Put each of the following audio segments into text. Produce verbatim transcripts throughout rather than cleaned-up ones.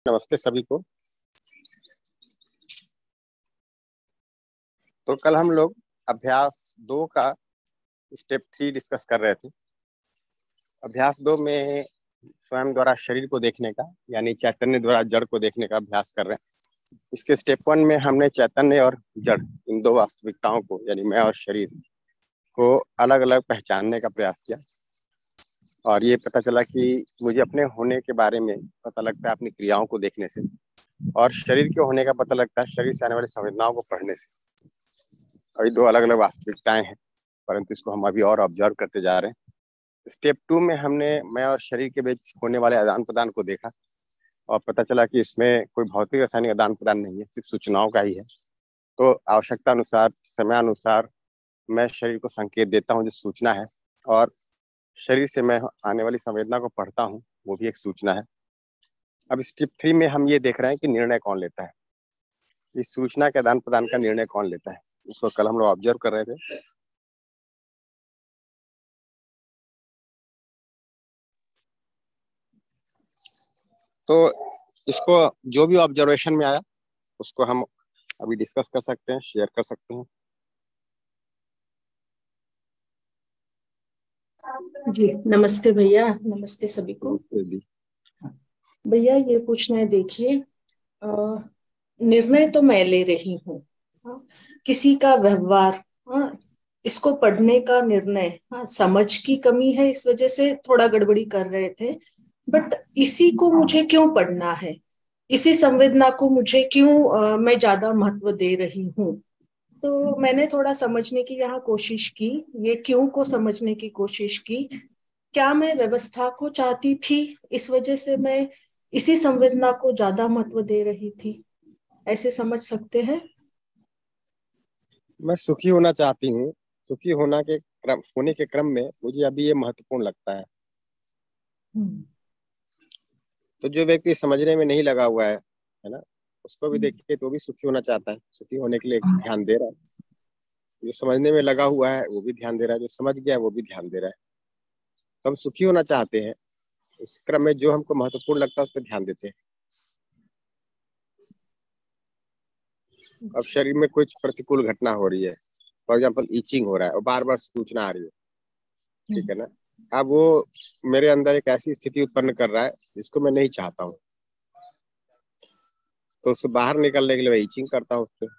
नमस्ते सभी को। तो कल हम लोग अभ्यास दो का स्टेप थ्री डिस्कस कर रहे थे। अभ्यास दो में स्वयं द्वारा शरीर को देखने का यानी चैतन्य द्वारा जड़ को देखने का अभ्यास कर रहे हैं। इसके स्टेप वन में हमने चैतन्य और जड़ इन दो वास्तविकताओं को यानी मैं और शरीर को अलग अलग पहचानने का प्रयास किया और ये पता चला कि मुझे अपने होने के बारे में पता लगता है अपनी क्रियाओं को देखने से, और शरीर के होने का पता लगता है शरीर से आने वाली संवेदनाओं को पढ़ने से। अभी दो अलग अलग वास्तविकताएं हैं, परंतु इसको हम अभी और ऑब्जर्व करते जा रहे हैं। स्टेप टू में हमने मैं और शरीर के बीच होने वाले आदान प्रदान को देखा और पता चला कि इसमें कोई भौतिक रासायनिक आदान प्रदान नहीं है, सिर्फ सूचनाओं का ही है। तो आवश्यकता अनुसार समयानुसार मैं शरीर को संकेत देता हूँ जो सूचना है, और शरीर से मैं आने वाली संवेदना को पढ़ता हूँ, वो भी एक सूचना है। अब स्टेप थ्री में हम ये देख रहे हैं कि निर्णय कौन लेता है, इस सूचना के आदान प्रदान का निर्णय कौन लेता है। उसको कल हम लोग ऑब्जर्व कर रहे थे। तो इसको जो भी ऑब्जर्वेशन में आया उसको हम अभी डिस्कस कर सकते हैं, शेयर कर सकते हैं। जी नमस्ते भैया, नमस्ते सभी को। भैया ये पूछना है, देखिए निर्णय तो मैं ले रही हूँ, किसी का व्यवहार, हाँ, इसको पढ़ने का निर्णय, हाँ, समझ की कमी है इस वजह से थोड़ा गड़बड़ी कर रहे थे। बट इसी को मुझे क्यों पढ़ना है, इसी संवेदना को मुझे क्यों आ, मैं ज्यादा महत्व दे रही हूँ। तो मैंने थोड़ा समझने की यहाँ कोशिश की, ये क्यों को समझने की कोशिश की। क्या मैं व्यवस्था को चाहती थी, इस वजह से मैं इसी संवेदना को ज्यादा महत्व दे रही थी, ऐसे समझ सकते हैं। मैं सुखी होना चाहती हूँ, सुखी होना के क्रम होने के क्रम में मुझे अभी ये महत्वपूर्ण लगता है। तो जो व्यक्ति समझने में नहीं लगा हुआ है है ना, उसको भी देखिए तो भी सुखी होना चाहता है, सुखी होने के लिए ध्यान दे रहा है। जो समझने में लगा हुआ है वो भी ध्यान दे रहा है, जो समझ गया है वो भी ध्यान दे रहा है। तो हम सुखी होना चाहते हैं, उस क्रम में जो हमको महत्वपूर्ण लगता है उस पर ध्यान देते हैं। अब शरीर में कुछ प्रतिकूल घटना हो रही है, फॉर एग्जाम्पल ईचिंग हो रहा है और बार बार सूचना आ रही है, ठीक है ना। अब वो मेरे अंदर एक ऐसी स्थिति उत्पन्न कर रहा है जिसको मैं नहीं चाहता हूँ, तो उससे बाहर निकलने के लिए मैं ईचिंग करता हूँ उससे।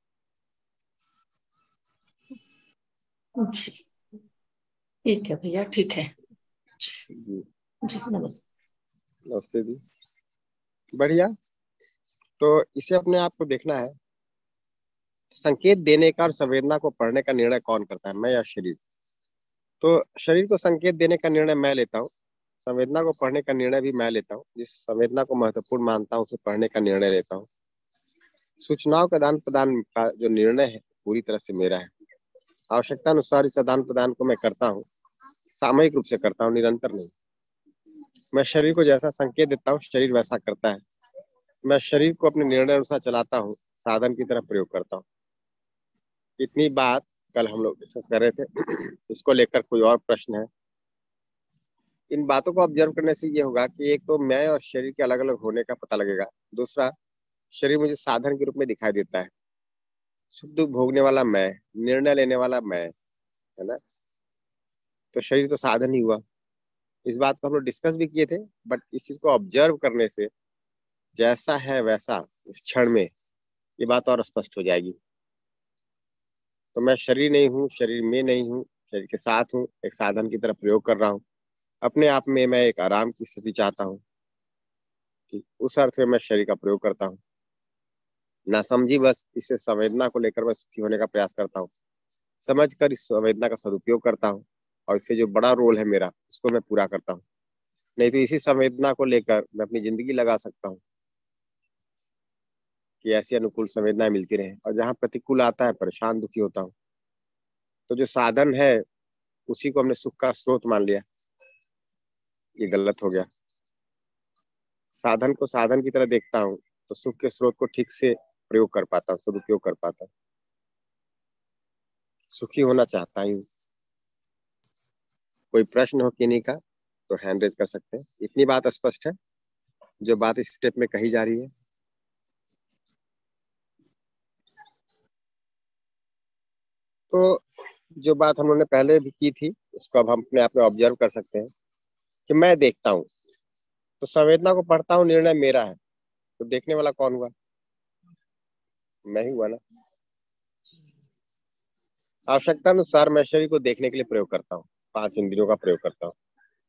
ठीक है भैया, ठीक है जी जी, नमस्ते। नमस्ते जी, बढ़िया। तो इसे अपने आप को देखना है, संकेत देने का और संवेदना को पढ़ने का निर्णय कौन करता है, मैं या शरीर। तो शरीर को संकेत देने का निर्णय मैं लेता हूँ, संवेदना को पढ़ने का निर्णय भी मैं लेता हूँ। जिस संवेदना को महत्वपूर्ण मानता हूँ उसे पढ़ने का निर्णय लेता हूँ। सूचनाओं का आदान प्रदान का जो निर्णय है पूरी तरह से मेरा है। आवश्यकता अनुसार इस आदान प्रदान को मैं करता हूँ, सामयिक रूप से करता हूँ, निरंतर नहीं। मैं शरीर को जैसा संकेत देता हूँ शरीर वैसा करता है। मैं शरीर को अपने निर्णय अनुसार चलाता हूँ, साधन की तरह प्रयोग करता हूँ। इतनी बात कल हम लोग डिस्कस कर रहे थे। इसको लेकर कोई और प्रश्न है? इन बातों को ऑब्जर्व करने से ये होगा कि एक तो मैं और शरीर के अलग अलग होने का पता लगेगा, दूसरा शरीर मुझे साधन के रूप में दिखाई देता है। सुख दुख भोगने वाला मैं, निर्णय लेने वाला मैं, है ना। तो शरीर तो साधन ही हुआ। इस बात को हम लोग डिस्कस भी किए थे, बट इस चीज को ऑब्जर्व करने से जैसा है वैसा उस क्षण में ये बात और स्पष्ट हो जाएगी। तो मैं शरीर नहीं हूँ, शरीर में नहीं हूँ, शरीर के साथ हूँ, एक साधन की तरह प्रयोग कर रहा हूँ। अपने आप में मैं एक आराम की स्थिति चाहता हूँ, कि उस अर्थ में मैं शरीर का प्रयोग करता हूँ। ना समझी बस इससे संवेदना को लेकर मैं सुखी होने का प्रयास करता हूँ, समझ कर इस संवेदना का सदुपयोग करता हूँ और इससे जो बड़ा रोल है मेरा उसको मैं पूरा करता हूँ। नहीं तो इसी संवेदना को लेकर मैं अपनी जिंदगी लगा सकता हूँ कि ऐसी अनुकूल संवेदनाएं मिलती रहे, और जहाँ प्रतिकूल आता है परेशान दुखी होता हूँ। तो जो साधन है उसी को हमने सुख का स्रोत मान लिया, ये गलत हो गया। साधन को साधन की तरह देखता हूँ तो सुख के स्रोत को ठीक से प्रयोग कर पाता हूँ, सदुपयोग कर पाता हूँ, सुखी होना चाहता हूँ। कोई प्रश्न हो किन्हीं का तो हैंड रेज कर सकते हैं। इतनी बात स्पष्ट है? जो बात इस स्टेप में कही जा रही है। तो जो बात हम लोगों ने पहले भी की थी उसको अब हम अपने आप में ऑब्जर्व कर सकते हैं कि मैं देखता हूँ, तो संवेदना को पढ़ता हूँ, निर्णय मेरा है। तो देखने वाला कौन हुआ? मैं ही हुआ ना। आवश्यकता अनुसार मैं शरीर को देखने के लिए प्रयोग करता हूँ, पांच इंद्रियों का प्रयोग करता हूँ।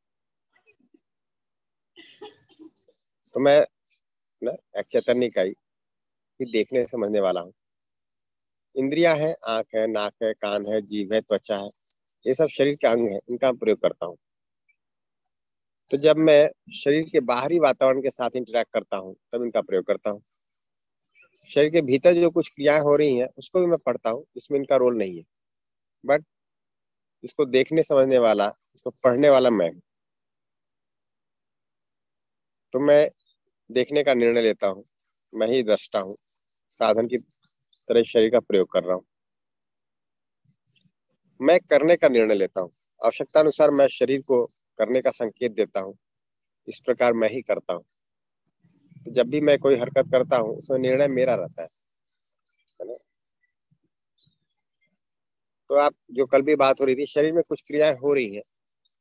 तो मैं ना एक चैतन्य इकाई ही देखने समझने वाला हूँ। इंद्रियां हैं, आंख है, नाक है, कान है, जीभ है, त्वचा है, ये सब शरीर के अंग है, इनका प्रयोग करता हूँ। तो जब मैं शरीर के बाहरी वातावरण के साथ इंटरेक्ट करता हूँ तब इनका प्रयोग करता हूँ। शरीर के भीतर जो कुछ क्रियाएं हो रही हैं उसको भी मैं पढ़ता हूँ, इसमें इनका रोल नहीं है। बट इसको देखने समझने वाला, इसको पढ़ने वाला मैं हूँ। तो मैं देखने का निर्णय लेता हूँ, मैं ही दृष्टा हूँ, साधन की तरह शरीर का प्रयोग कर रहा हूँ। मैं करने का निर्णय लेता हूँ, आवश्यकता अनुसार मैं शरीर को करने का संकेत देता हूँ, इस प्रकार मैं ही करता हूँ। तो जब भी मैं कोई हरकत करता हूँ उसमें निर्णय मेरा रहता है है ना। तो आप जो कल भी बात हो रही थी, शरीर में कुछ क्रियाएं हो रही हैं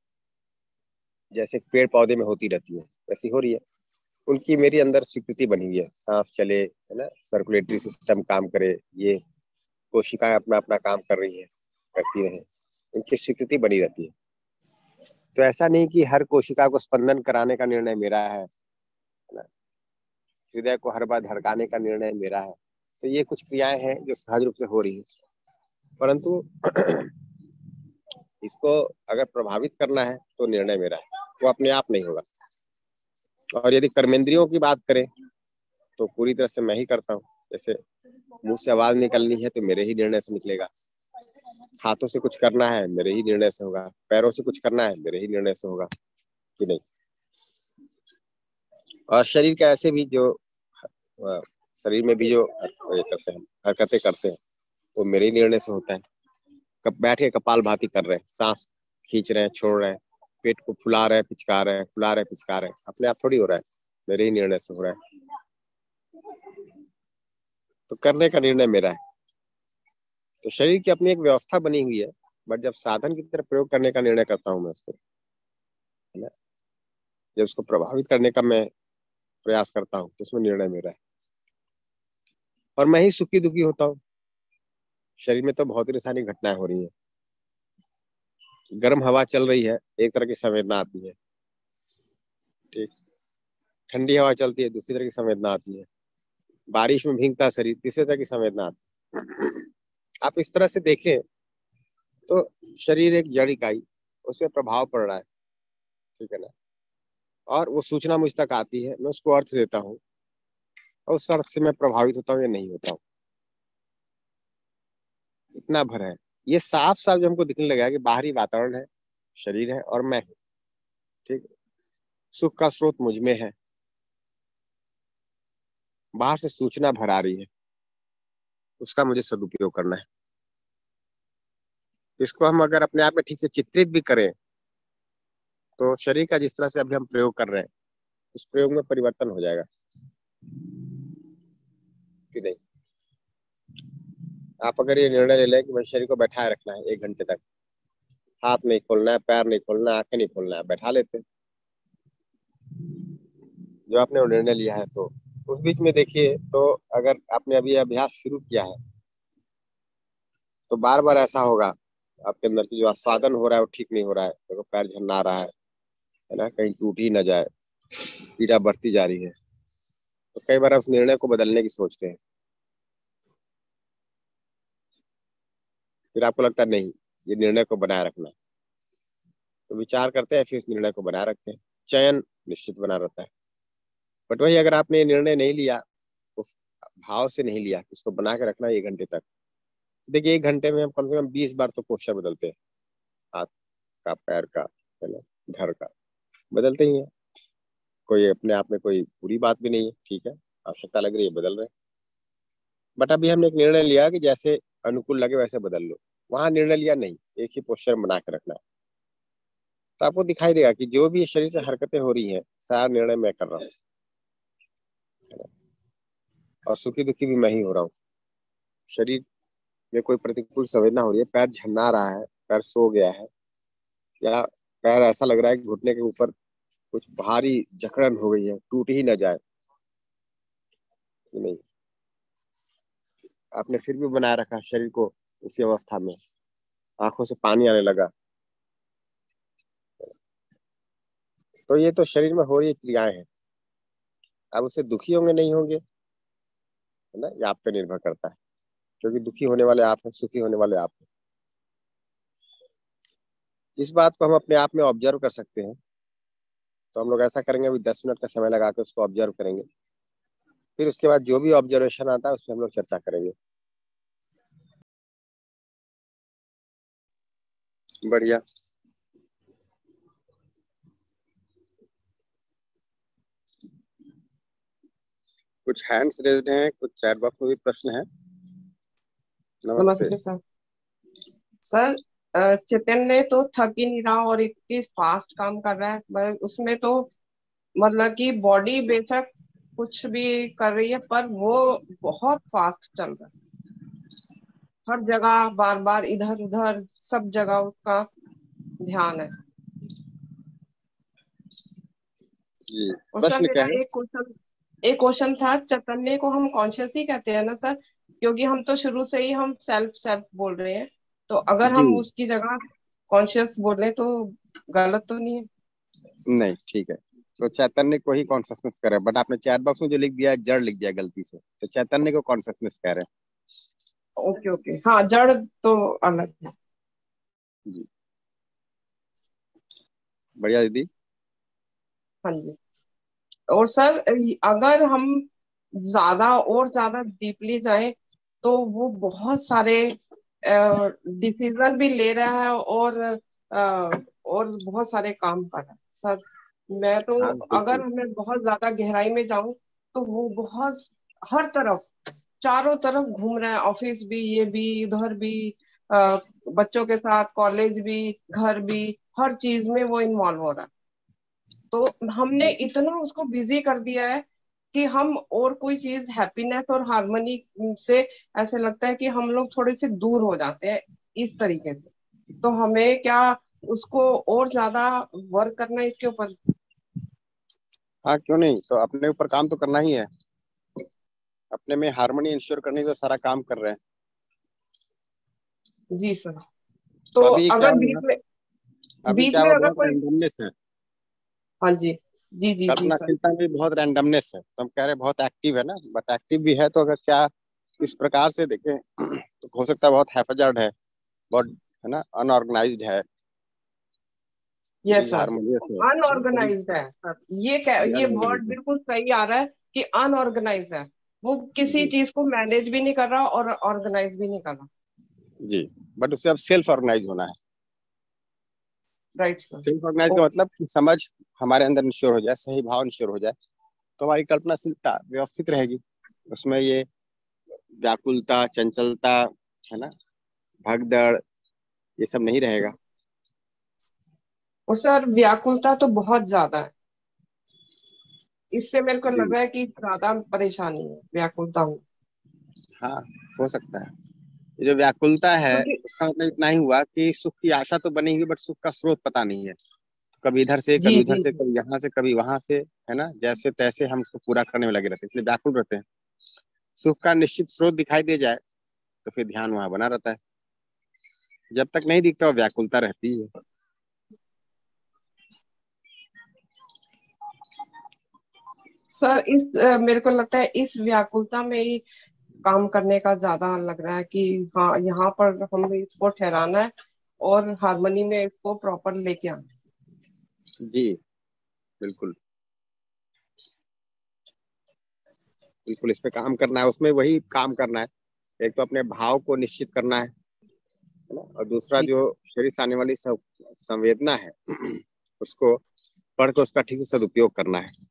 जैसे पेड़ पौधे में होती रहती है वैसी हो रही है, उनकी मेरी अंदर स्वीकृति बनी हुई है। सांस चले, है ना, सर्कुलेटरी सिस्टम काम करे, ये कोशिकाएं अपना अपना काम कर रही है, करती रहे, इनकी स्वीकृति बनी रहती है। तो ऐसा नहीं कि हर कोशिका को स्पंदन कराने का निर्णय मेरा है ना, हृदय को हर बार धड़काने का निर्णय मेरा है। तो ये कुछ क्रियाएं हैं जो सहज रूप से हो रही है, परंतु इसको अगर प्रभावित करना है तो निर्णय मेरा है, वो अपने आप नहीं होगा। और यदि कर्मेंद्रियों की बात करें तो पूरी तरह से मैं ही करता हूँ। जैसे मुंह से आवाज निकलनी है तो मेरे ही निर्णय से निकलेगा, हाथों से कुछ करना है मेरे ही निर्णय से होगा, पैरों से कुछ करना है मेरे ही निर्णय से होगा कि नहीं। और शरीर के ऐसे भी जो अ, शरीर में भी जो ये करते हैं, हरकतें करते हैं, वो मेरे ही निर्णय से होता है। कब बैठ के कपाल भाती कर रहे हैं, सांस खींच रहे हैं, छोड़ रहे हैं, पेट को फुला रहे हैं, पिचका रहे हैं, फुला रहे हैं, पिचका रहे हैं, अपने आप थोड़ी हो रहा है, मेरे ही निर्णय से हो रहा है। तो करने का निर्णय मेरा है। तो शरीर की अपनी एक व्यवस्था बनी हुई है, बट जब साधन की तरफ प्रयोग करने का निर्णय करता हूँ मैं उसको, है ना, जब उसको प्रभावित करने का मैं प्रयास करता हूँ तो उसमें निर्णय मेरा है। और मैं ही सुखी दुखी होता हूँ। शरीर में तो बहुत ही रासायनिक घटनाएं हो रही है, गर्म हवा चल रही है, एक तरह की संवेदना आती है, ठीक, ठंडी हवा चलती है, दूसरी तरह की संवेदना आती है, बारिश में भीगता है शरीर, तीसरे तरह की संवेदना आती है। आप इस तरह से देखें तो शरीर एक जड़ इकाई, उसमें प्रभाव पड़ रहा है, ठीक है ना, और वो सूचना मुझ तक आती है, मैं उसको अर्थ देता हूँ, और उस अर्थ से मैं प्रभावित होता हूँ या नहीं होता हूँ, इतना भर है। ये साफ साफ जो हमको दिखने लगा कि बाहरी वातावरण है, शरीर है, और मैं हूँ, ठीक, सुख का स्रोत मुझ में है, बाहर से सूचना भर आ रही है, उसका मुझे सदुपयोग करना है। इसको हम अगर अपने आप में ठीक से चित्रित भी करें तो शरीर का जिस तरह से अभी हम प्रयोग कर रहे हैं उस प्रयोग में परिवर्तन हो जाएगा कि नहीं। आप अगर ये निर्णय ले लें कि मैं शरीर को बैठाए रखना है एक घंटे तक, हाथ नहीं खोलना है, पैर नहीं खोलना है, आंखें नहीं खोलना है, बैठा लेते हैं। जो आपने वो निर्णय लिया है, तो उस बीच में देखिए, तो अगर आपने अभी अभ्यास शुरू किया है तो बार बार ऐसा होगा आपके अंदर की जो आस्वादन हो रहा है वो ठीक नहीं हो रहा है, देखो पैर झन्ना रहा है है ना, कहीं टूट ही ना जाए, पीड़ा बढ़ती जा रही है। तो कई बार उस निर्णय को बदलने की सोचते हैं, फिर आपको लगता है नहीं, ये निर्णय को बनाए रखना है, तो विचार करते हैं, फिर उस निर्णय को बनाए रखते हैं। चयन निश्चित बना रहता है। बट वही अगर आपने ये निर्णय नहीं लिया, उस भाव से नहीं लिया कि इसको बना के रखना है एक घंटे तक, देखिए एक घंटे में हम कम से कम बीस बार तो पोस्चर बदलते हैं, हाथ का, पैर का, है ना, घर का, बदलते ही है। कोई अपने आप में कोई बुरी बात भी नहीं है, ठीक है, आवश्यकता लग रही है बदल रहे हैं। बट अभी हमने एक निर्णय लिया कि जैसे अनुकूल लगे वैसे बदल लो, वहां निर्णय लिया नहीं, एक ही पोस्चर बना के रखना है। तो आपको दिखाई देगा कि जो भी शरीर से हरकतें हो रही हैं सारा निर्णय मैं कर रहा हूँ, और सुखी दुखी भी मैं ही हो रहा हूँ। शरीर में कोई प्रतिकूल संवेदना हो रही है, पैर झन्ना रहा है, पैर सो गया है, या पैर ऐसा लग रहा है कि घुटने के ऊपर कुछ भारी जकड़न हो गई है, टूट ही ना जाए, नहीं, आपने फिर भी बनाए रखा शरीर को उसी अवस्था में, आंखों से पानी आने लगा। तो ये तो शरीर में हो रही क्रियाएं हैं। अब उससे दुखी होंगे नहीं होंगे, है ना, ये आप पे निर्भर करता है, क्योंकि दुखी होने वाले आप हैं, सुखी होने वाले आप हैं। इस बात को हम अपने आप में ऑब्जर्व कर सकते हैं। तो हम लोग ऐसा करेंगे, अभी दस मिनट का समय लगा के उसको ऑब्जर्व करेंगे, फिर उसके बाद जो भी ऑब्जर्वेशन आता है उस पर हम लोग चर्चा करेंगे। बढ़िया। कुछ हैंड्स रेज्ड हैं, कुछ चैट बॉक्स में भी प्रश्न है। नमस्ते। नमस्ते सर। सर अ, चैतन्य तो थक ही नहीं रहा और इतनी फास्ट काम कर रहा है, पर उसमें तो मतलब कि बॉडी बेशक कुछ भी कर रही है पर वो बहुत फास्ट चल रहा है। हर जगह बार बार इधर उधर सब जगह उसका ध्यान है। जी, और सर प्रश्न क्या मेरा है? एक क्वेश्चन एक क्वेश्चन था, चैतन्य को हम कॉन्शियस ही कहते हैं ना सर? क्योंकि हम तो शुरू से ही हम सेल्फ सेल्फ बोल रहे हैं, तो अगर जी हम उसकी जगह कॉन्शियस बोले तो गलत तो नहीं है? नहीं, ठीक है। तो चैतन्य को ही कॉन्शसनेस कह रहे हैं, बट आपने चैट बॉक्स में जो लिख दिया है जड़ लिख दिया गलती से, तो चैतन्य को कॉन्शसनेस कह रहे ओके ओके, हाँ जड़ तो अलग है। हैं। जी, बढ़िया दीदी। हाँ जी। और सर अगर हम ज्यादा और ज्यादा डीपली जाएं तो वो बहुत सारे डिसीजन भी ले रहा है और अ, और बहुत सारे काम कर रहा है सर। मैं तो हाँ अगर बिल्कुल। मैं बहुत ज्यादा गहराई में जाऊं तो वो बहुत हर तरफ चारों तरफ घूम रहा है, ऑफिस भी, ये भी, इधर भी, अ, बच्चों के साथ कॉलेज भी, घर भी, हर चीज में वो इन्वॉल्व हो रहा है। तो हमने इतना उसको बिजी कर दिया है कि हम और कोई चीज हैप्पीनेस और हार्मनी से ऐसे लगता है कि हम लोग थोड़े से दूर हो जाते हैं इस तरीके से। तो हमें क्या उसको और ज्यादा वर्क करना है इसके ऊपर? हाँ क्यों नहीं, तो अपने ऊपर काम तो करना ही है, अपने में हार्मनी इंश्योर करने का सारा काम कर रहे हैं। जी सर। तो तो अभी क्या अगर हुआ, बीच में अभी बीच क्या में हुआ, अगर बहुत कोई, रैंडमनेस है, हाँ जी, जी जी जी सर। कल्पनाशीलता में बहुत रैंडमनेस है, तो हम कह रहे हैं बहुत एक्टिव है ना, बट एक्टिव भी है तो अगर क्या इस प्रकार से देखें तो हो सकता है बहुत हैफजर्ड है, बहुत, है ना, अनऑर्गेनाइज्ड है, यस सर। डिसहार्मोनियस है, है ना, कभी अनऑर्गेनाइज्ड है सर, ये क्या, ये वर्ड अनऑर्गेनाइज्ड है। बिल्कुल सही आ रहा है कि अनऑर्गेनाइज्ड है। वो किसी जी चीज को मैनेज भी नहीं कर रहा और ऑर्गेनाइज भी नहीं कर रहा। जी, बट उससे अब सेल्फ ऑर्गेनाइज होना है। Right sir. सेल्फ ऑर्गेनाइज का ओके। मतलब कि समझ हमारे अंदर इंश्योर हो जाए, सही भाव इंश्योर हो जाए, तो हमारी कल्पनाशीलता व्यवस्थित रहेगी। उसमें ये व्याकुलता, चंचलता, है ना, भगदड़, ये सब नहीं रहेगा। और सर व्याकुलता तो बहुत ज्यादा है, इससे मेरे को लग जी रहा है कि ज्यादा परेशानी है व्याकुलता में। हाँ, हो सकता है। ये जो व्याकुलता है क्योंकि इसका मतलब इतना ही हुआ कि सुख की आशा तो बनी हुई, बट सुख का स्रोत पता नहीं है। कभी इधर से, जी कभी उधर जी से, जी। कभी यहाँ से, कभी वहां से, है ना, जैसे तैसे हम उसको पूरा करने में लगे रहते हैं, इसलिए व्याकुल रहते हैं। सुख का निश्चित स्रोत दिखाई दे जाए तो फिर ध्यान वहां बना रहता है, जब तक नहीं दिखता वो व्याकुलता रहती है। सर इस अ, मेरे को लगता है इस व्याकुलता में ही काम करने का ज्यादा लग रहा है कि हाँ यहाँ पर हमें इसको ठहराना है और हारमोनी में इसको प्रॉपर लेके आना है। जी बिल्कुल, बिल्कुल इस पे काम करना है, उसमें वही काम करना है। एक तो अपने भाव को निश्चित करना है है ना, और दूसरा जी जो शरीर से आने वाली सं- संवेदना है उसको पढ़ के उसका ठीक से सदुपयोग करना है।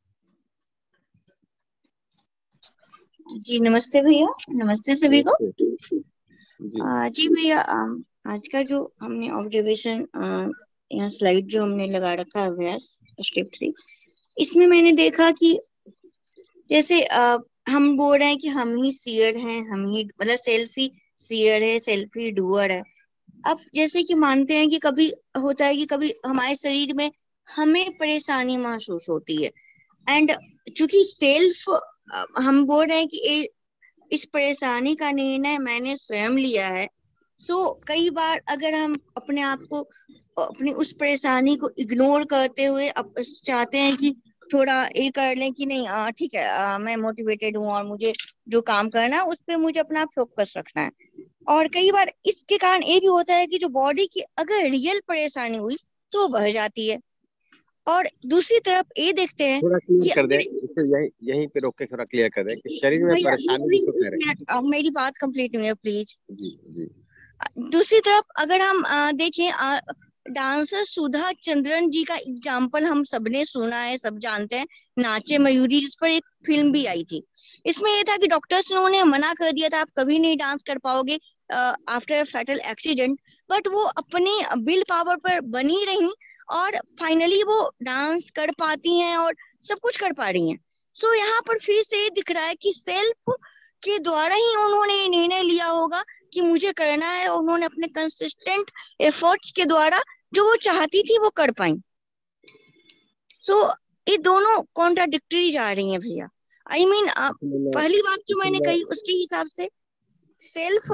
जी नमस्ते भैया, नमस्ते सभी को। नमस्ते जी। आ, जी भैया, अम, आज का जो हमने ऑब्जर्वेशन यहाँ स्लाइड जो हमने लगा रखा है अभ्यास स्टेप थ्री, इसमें मैंने देखा कि जैसे आ, हम बोल रहे हैं कि हम ही सीयर हैं, हम ही मतलब सेल्फ ही सीयर है, सेल्फ ही डूअर है। अब जैसे कि मानते हैं कि कभी होता है कि कभी हमारे शरीर में हमें परेशानी महसूस होती है, एंड चूंकि सेल्फ हम बोल रहे हैं कि ए, इस परेशानी का निर्णय मैंने स्वयं लिया है, सो so, कई बार अगर हम अपने आप को अपनी उस परेशानी को इग्नोर करते हुए अप, चाहते हैं कि थोड़ा ये कर लें कि नहीं ठीक है, आ, मैं मोटिवेटेड हूँ और मुझे जो काम करना है उस पर मुझे अपना फोकस रखना है, और कई बार इसके कारण ये भी होता है कि जो बॉडी की अगर रियल परेशानी हुई तो बढ़ जाती है। और दूसरी तरफ ये देखते हैं थोड़ा क्लियर कि कर दे, अगर इसे यहीं यहीं पे रोक के थोड़ा क्लियर कर दे कि शरीर में भैया परेशानी किसको कह रहे हैं। मेरी बात कंप्लीट हुई है प्लीज। जी जी। दूसरी तरफ अगर हम आ, देखें आ, डांसर सुधा चंद्रन जी का एग्जाम्पल हम सबने सुना है, सब जानते हैं, नाचे मयूरी, जिस पर एक फिल्म भी आई थी। इसमें यह था कि डॉक्टर्स ने उन्हें मना कर दिया था आप कभी नहीं डांस कर पाओगे आफ्टर फैटल एक्सीडेंट, बट वो अपनी विल पावर पर बनी रही और फाइनली वो डांस कर पाती हैं और सब कुछ कर पा रही हैं। सो so, यहाँ पर फिर से दिख रहा है कि सेल्फ के द्वारा ही उन्होंने ये निर्णय लिया होगा कि मुझे करना है, उन्होंने अपने कंसिस्टेंट एफर्ट्स के द्वारा जो वो चाहती थी वो कर पाई। सो so, ये दोनों कॉन्ट्राडिक्टरी जा रही हैं भैया। आई मीन पहली बात जो मैंने कही उसके हिसाब से सेल्फ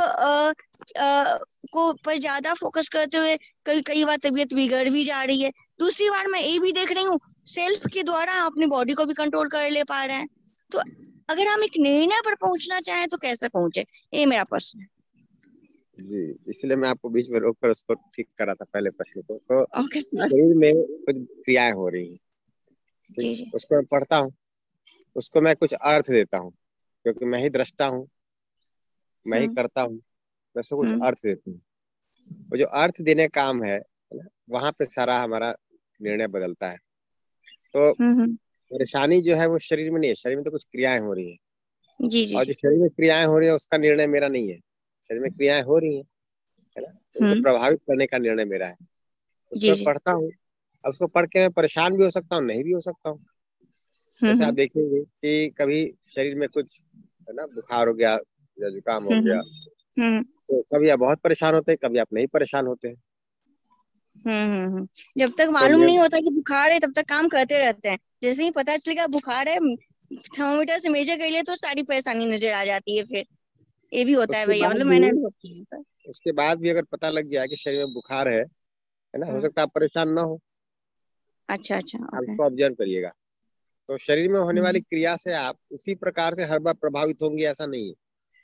को पर ज्यादा फोकस करते हुए कई कई बार तबीयत बिगड़ भी जा रही है। दूसरी बार मैं ये भी देख रही हूँ सेल्फ के द्वारा अपनी बॉडी को भी कंट्रोल कर ले पा रहे हैं। तो अगर हम एक निर्णय पर पहुंचना चाहें तो कैसे पहुंचे, ये मेरा प्रश्न है। जी, इसलिए मैं आपको बीच में रोककर उसको ठीक करा था पहले प्रश्न को। तो okay, शरीर में कुछ क्रियाएं हो रही हैं, जी जी। उसको मैं पढ़ता हूँ, उसको मैं कुछ अर्थ देता हूँ, क्योंकि मैं ही दृष्टा हूँ, मैं ही करता हूँ, मैं उसको कुछ अर्थ देता हूँ। वो जो अर्थ देने का काम है वहां पे सारा हमारा निर्णय बदलता है। तो परेशानी जो है वो शरीर में नहीं है, शरीर में तो कुछ क्रियाएं हो रही हैं। जी जी। और जो शरीर में क्रियाएं हो रही है उसका निर्णय मेरा नहीं है। शरीर में क्रियाएं हो रही हैं, है ना, तो उनको प्रभावित करने का निर्णय मेरा है। उसको पढ़ता हूँ, अब उसको पढ़ के मैं परेशान भी हो सकता हूँ, नहीं भी हो सकता हूँ। जैसे आप देखेंगे कि कभी शरीर में कुछ है ना बुखार हो गया या जुकाम हो गया, तो कभी आप बहुत परेशान होते हैं, कभी आप नहीं परेशान होते हैं। हम्म जब तक मालूम तो नहीं होता कि बुखार है तब तक काम करते रहते हैं, जैसे ही पता चलेगा बुखार है थर्मोमीटर से मेजर कर लिया तो सारी परेशानी नजर आ जाती है। फिर ये भी होता है भैया, मतलब मैंने अनुभव किया है। उसके बाद भी अगर पता लग गया कि शरीर में बुखार है है ना, हो सकता है आप परेशान ना हो। अच्छा अच्छा, आप उसको ऑब्जर्व करिएगा। तो शरीर में होने वाली क्रिया से आप उसी प्रकार से हर बार प्रभावित होंगे ऐसा नहीं है,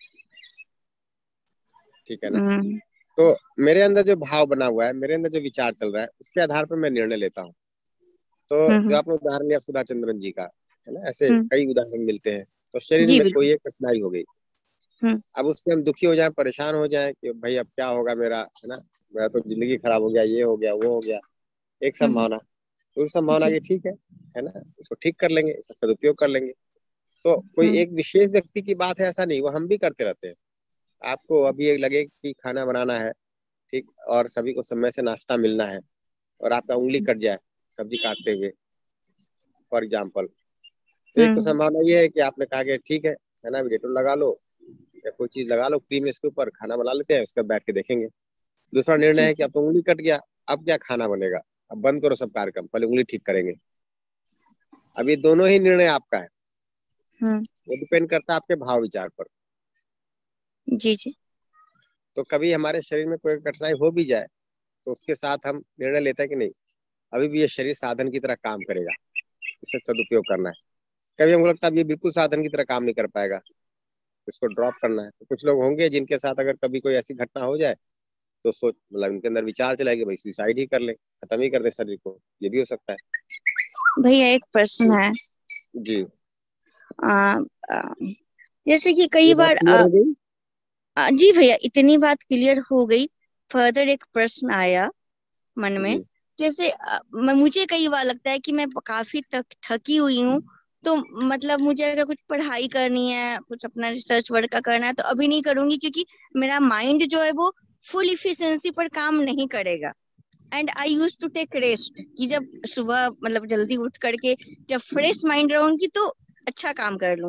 ठीक है ना। तो मेरे अंदर जो भाव बना हुआ है, मेरे अंदर जो विचार चल रहा है, उसके आधार पर मैं निर्णय लेता हूँ। तो जो आपने उदाहरण लिया सुधा चंद्रन जी का, है ना, ऐसे कई उदाहरण मिलते हैं। तो शरीर में कोई एक कठिनाई हो गई, अब उससे हम दुखी हो जाए, परेशान हो जाए कि भाई अब क्या होगा मेरा, है ना, मेरा तो जिंदगी खराब हो गया, ये हो गया वो हो गया, एक संभावना। तो संभावना की ठीक है है ना, इसको ठीक कर लेंगे, इसका सदुपयोग कर लेंगे। तो कोई एक विशेष व्यक्ति की बात है ऐसा नहीं, वो हम भी करते रहते हैं। आपको अभी ये लगे कि खाना बनाना है, ठीक, और सभी को समय से नाश्ता मिलना है, और आपका उंगली कट जाए सब्जी काटते हुए फॉर एग्जाम्पल, तो एक तो संभावना ये है कि आपने कहा कि ठीक है है ना, डेटोल लगा लो या कोई चीज लगा लो क्रीम इसके ऊपर, खाना बना लेते हैं, उसके बाद बैठ के देखेंगे। दूसरा निर्णय है कि अब तो उंगली कट गया, अब क्या खाना बनेगा, अब बंद करो सब कार्यक्रम, पहले उंगली ठीक करेंगे। अब ये दोनों ही निर्णय आपका है, वो डिपेंड करता है आपके भाव विचार पर। जी जी। तो कभी हमारे शरीर में कोई कठिनाई हो भी जाए तो उसके साथ हम निर्णय लेते हैं कि नहीं, अभी भी ये शरीर साधन की तरह काम करेगा, इसे सदुपयोग करना है। कभी हमको लगता है ये बिल्कुल साधन की तरह काम नहीं कर पाएगा, इसको ड्रॉप करना है। तो कुछ लोग होंगे जिनके साथ अगर कभी कोई ऐसी घटना हो जाए तो सोच मतलब उनके अंदर विचार चला कि भाई सुसाइड ही कर ले, खत्म ही कर दे शरीर को, ये भी हो सकता है। भैया एक प्रश्न है जी। आ, आ, जैसे कि कई बार आ, आ, जी भैया इतनी बात क्लियर हो गई। फर्दर एक प्रश्न आया मन में, जैसे आ, मुझे कई बार लगता है कि मैं काफी तक थकी हुई हूँ, तो मतलब मुझे अगर कुछ पढ़ाई करनी है, कुछ अपना रिसर्च वर्क का करना है तो अभी नहीं करूंगी, क्योंकि मेरा माइंड जो है वो फुल इफिशिएंसी पर काम नहीं करेगा। And I use to take rest, कि जब सुबह मतलब जल्दी उठ करके जब फ्रेश माइंड रहूंगी तो अच्छा काम कर लूंगी।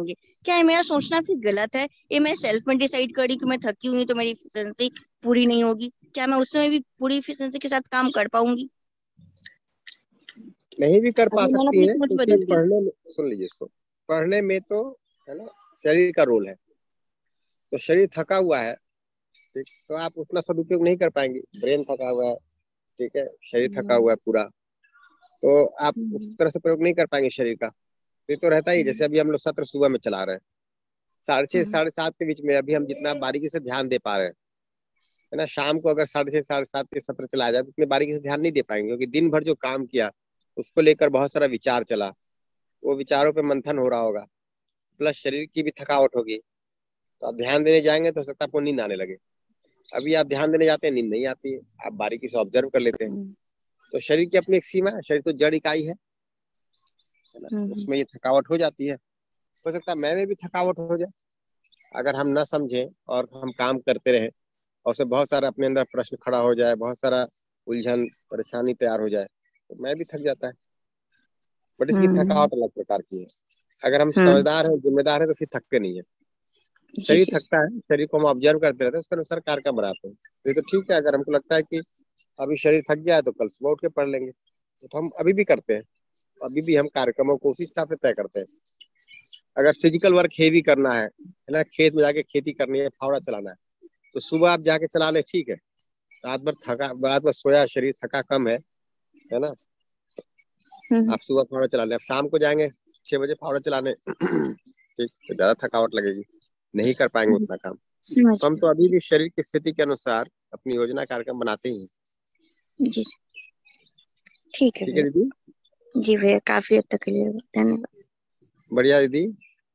क्या है मेरा सोचना फिर गलत है? ये मैं सेल्फ में डिसाइड करी कि मैं थकी हुई तो मेरी एफिशिएंसी पूरी नहीं होगी, क्या मैं उस समय भी पूरी एफिशिएंसी के साथ काम कर पाऊंगी? नहीं भी कर पा अगर मैंने सकती अपनी है, सोच क्योंकि बदल दी। पढ़ने में, सुन लीजिए इसको, पढ़ने में तो है ना शरीर का रोल है। तो शरीर थका हुआ है, ठीक, तो आप उतना सदुपयोग नहीं कर पाएंगे। ब्रेन थका हुआ है, ठीक है, शरीर थका हुआ है पूरा, तो आप उस तरह से प्रयोग नहीं कर पाएंगे शरीर का। तो ये तो रहता ही, जैसे अभी हम लोग सत्र सुबह में चला रहे हैं, साढ़े छह साढ़े सात के बीच में अभी हम जितना बारीकी से ध्यान दे पा रहे हैं, है ना, शाम को अगर साढ़े छह साढ़े सात के सत्र चला जाए तो इतनी बारीकी से ध्यान नहीं दे पाएंगे, क्योंकि दिन भर जो काम किया उसको लेकर बहुत सारा विचार चला, वो विचारों पे मंथन हो रहा होगा, प्लस शरीर की भी थकावट होगी। तो आप ध्यान देने जाएंगे तो हो सकता है आपको नींद आने लगे। अभी आप ध्यान देने जाते हैं, नींद नहीं आती है, आप बारीकी से ऑब्जर्व कर लेते हैं। तो शरीर की अपनी एक सीमा है, शरीर तो जड़ इकाई है, है ना, उसमें ये थकावट हो जाती है। हो सकता है मैं में भी थकावट हो जाए, अगर हम न समझें और हम काम करते रहें और उससे बहुत सारा अपने अंदर प्रश्न खड़ा हो जाए, बहुत सारा उलझन परेशानी तैयार हो जाए, तो मैं भी थक जाता है। बट इसकी थकावट अलग प्रकार की है। अगर हम समझदार हैं, जिम्मेदार हैं, तो फिर थकते नहीं है। शरीर थकता है, शरीर को हम ऑब्जर्व करते रहते हैं, उसके अनुसार कार्यक्रम बनाते हैं। तो ये तो ठीक है, अगर हमको लगता है कि अभी शरीर थक गया है तो कल सुबह उठ के पढ़ लेंगे, तो हम अभी भी करते हैं। अभी भी हम कार्यक्रमों को उसी हिसाब से तय करते हैं। अगर फिजिकल वर्क हेवी करना है है ना, खेत में जाके खेती करनी है, फावड़ा चलाना है, तो सुबह आप जाके चला ले, ठीक है। रात भर थका, रात भर सोया, शरीर थका कम है है ना, आप सुबह फावड़ा चला ले। आप शाम को जाएंगे छह बजे फावड़ा चलाने, ठीक, तो ज्यादा थकावट लगेगी, नहीं कर पाएंगे उतना काम। तो हम तो अभी भी शरीर की स्थिति के अनुसार अपनी योजना कार्यक्रम बनाते ही हैं। जी ठीक है ठीक है दीदी, जी भैया, काफी हद तक क्लियर, धन्यवाद। बढ़िया दीदी।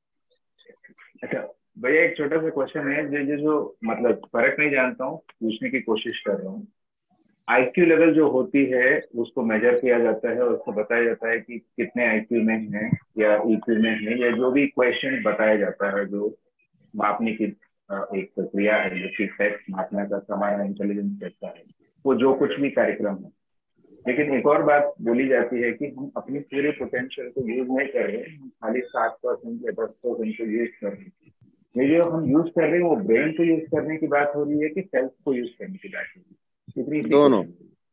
अच्छा भैया, एक छोटा सा क्वेश्चन है, जो जो जो मतलब फर्क नहीं जानता हूँ, पूछने की कोशिश कर रहा हूँ। आईक्यू लेवल जो होती है उसको मेजर किया जाता है और उसको बताया जाता है कि कितने आईक्यू में है या ईक्यू में है, या जो भी क्वेश्चन बताया जाता है, जो मापने की एक प्रक्रिया है, जो कि टेस्ट मापने का हमारा इंटेलिजेंस कहता है, वो जो कुछ भी कार्यक्रम है। लेकिन एक और बात बोली जाती है कि हम अपनी पूरे पोटेंशियल को यूज नहीं कर रहे, हम खाली सात परसेंट या दस परसेंट को यूज कर रहे हैं। ये जो हम यूज कर रहे हैं वो ब्रेन को यूज करने की बात हो रही है कि सेल्फ को यूज करने की बात हो रही है? दोनों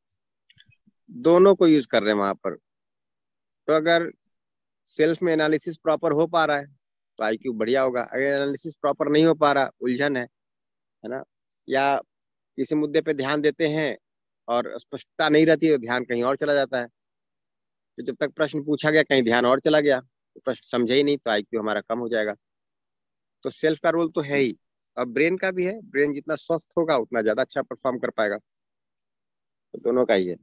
दोनों को यूज कर रहे हैं वहां पर। तो अगर सेल्फ में एनालिसिस प्रॉपर हो पा रहा है तो आईक्यू बढ़िया होगा। अगर एनालिसिस प्रॉपर नहीं हो पा रहा, उलझन है है ना, या किसी मुद्दे पे ध्यान देते हैं और स्पष्टता नहीं रहती तो ध्यान कहीं और चला जाता है। तो जब तक प्रश्न पूछा गया कहीं ध्यान और चला गया, तो प्रश्न समझे ही नहीं, तो आईक्यू हमारा कम हो जाएगा। तो सेल्फ का रोल तो है ही, और ब्रेन का भी है। ब्रेन जितना स्वस्थ होगा उतना ज्यादा अच्छा परफॉर्म कर पाएगा। तो दोनों का ही है।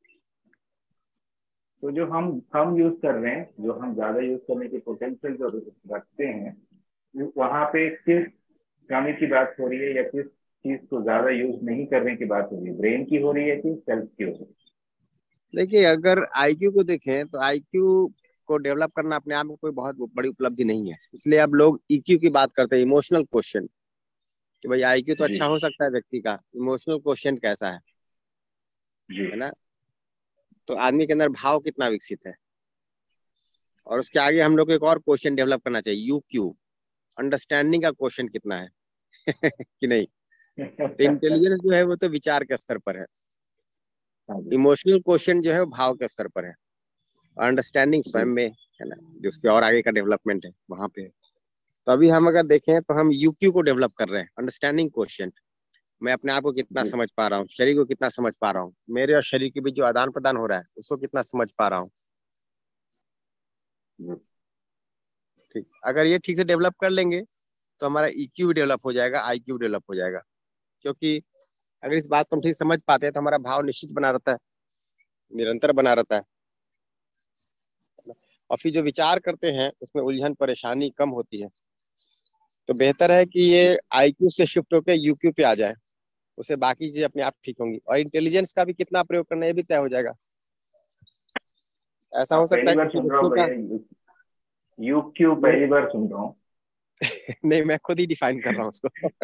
तो जो हम हम यूज कर रहे हैं, जो हम ज्यादा यूज करने की पोटेंशियल जो रखते हैं, वहां पे किस कमी की बात हो रही है या किस चीज को ज्यादा यूज नहीं करने की बात हो रही है? ब्रेन की हो रही है कि सेल्फ की हो रही है? देखिए, अगर आईक्यू को देखें तो आईक्यू को डेवलप करना अपने आप में कोई बहुत बड़ी उपलब्धि नहीं है। इसलिए अब लोग ईक्यू की बात करते हैं, इमोशनल क्वेश्चन, कि भाई आईक्यू तो अच्छा हो सकता है व्यक्ति का, इमोशनल क्वेश्चन कैसा है है ना। तो आदमी के अंदर भाव कितना विकसित है, और उसके आगे हम लोग को एक और क्वेश्चन डेवलप करना चाहिए, यू क्यू, अंडरस्टैंडिंग का क्वेश्चन कितना है कि नहीं। तो इंटेलिजेंस जो है वो तो विचार के स्तर पर है, इमोशनल क्वेश्चन जो है वो भाव के स्तर पर है, अंडरस्टैंडिंग स्वयं में है ना, जो उसके और आगे का डेवलपमेंट है वहां पे। तो अभी हम अगर देखें तो हम यूक्यू को डेवलप कर रहे हैं, अंडरस्टैंडिंग क्वेश्चन। मैं अपने आप को कितना समझ पा रहा हूँ, शरीर को कितना समझ पा रहा हूँ, मेरे और शरीर के बीच जो आदान प्रदान हो रहा है उसको कितना समझ पा रहा हूँ। ठीक, अगर ये ठीक से डेवलप कर लेंगे तो हमारा ईक्यू भी डेवलप हो जाएगा, आईक्यू डेवलप हो जाएगा। क्योंकि अगर इस बात को हम ठीक समझ पाते हैं तो हमारा भाव निश्चित बना रहता है, निरंतर बना रहता है, और फिर जो विचार करते हैं उसमें उलझन परेशानी कम होती है। तो बेहतर है कि ये आईक्यू से शिफ्ट होकर यूक्यू पे आ जाए, उससे बाकी चीजें अपने आप ठीक होंगी। और इंटेलिजेंस का भी कितना प्रयोग करना है ये भी तय हो जाएगा। ऐसा हो सकता है कि बच्चों का यूक्यू पहली बार सुन रहा हूँ। नहीं, मैं खुद ही डिफाइन कर रहा हूँ उसको।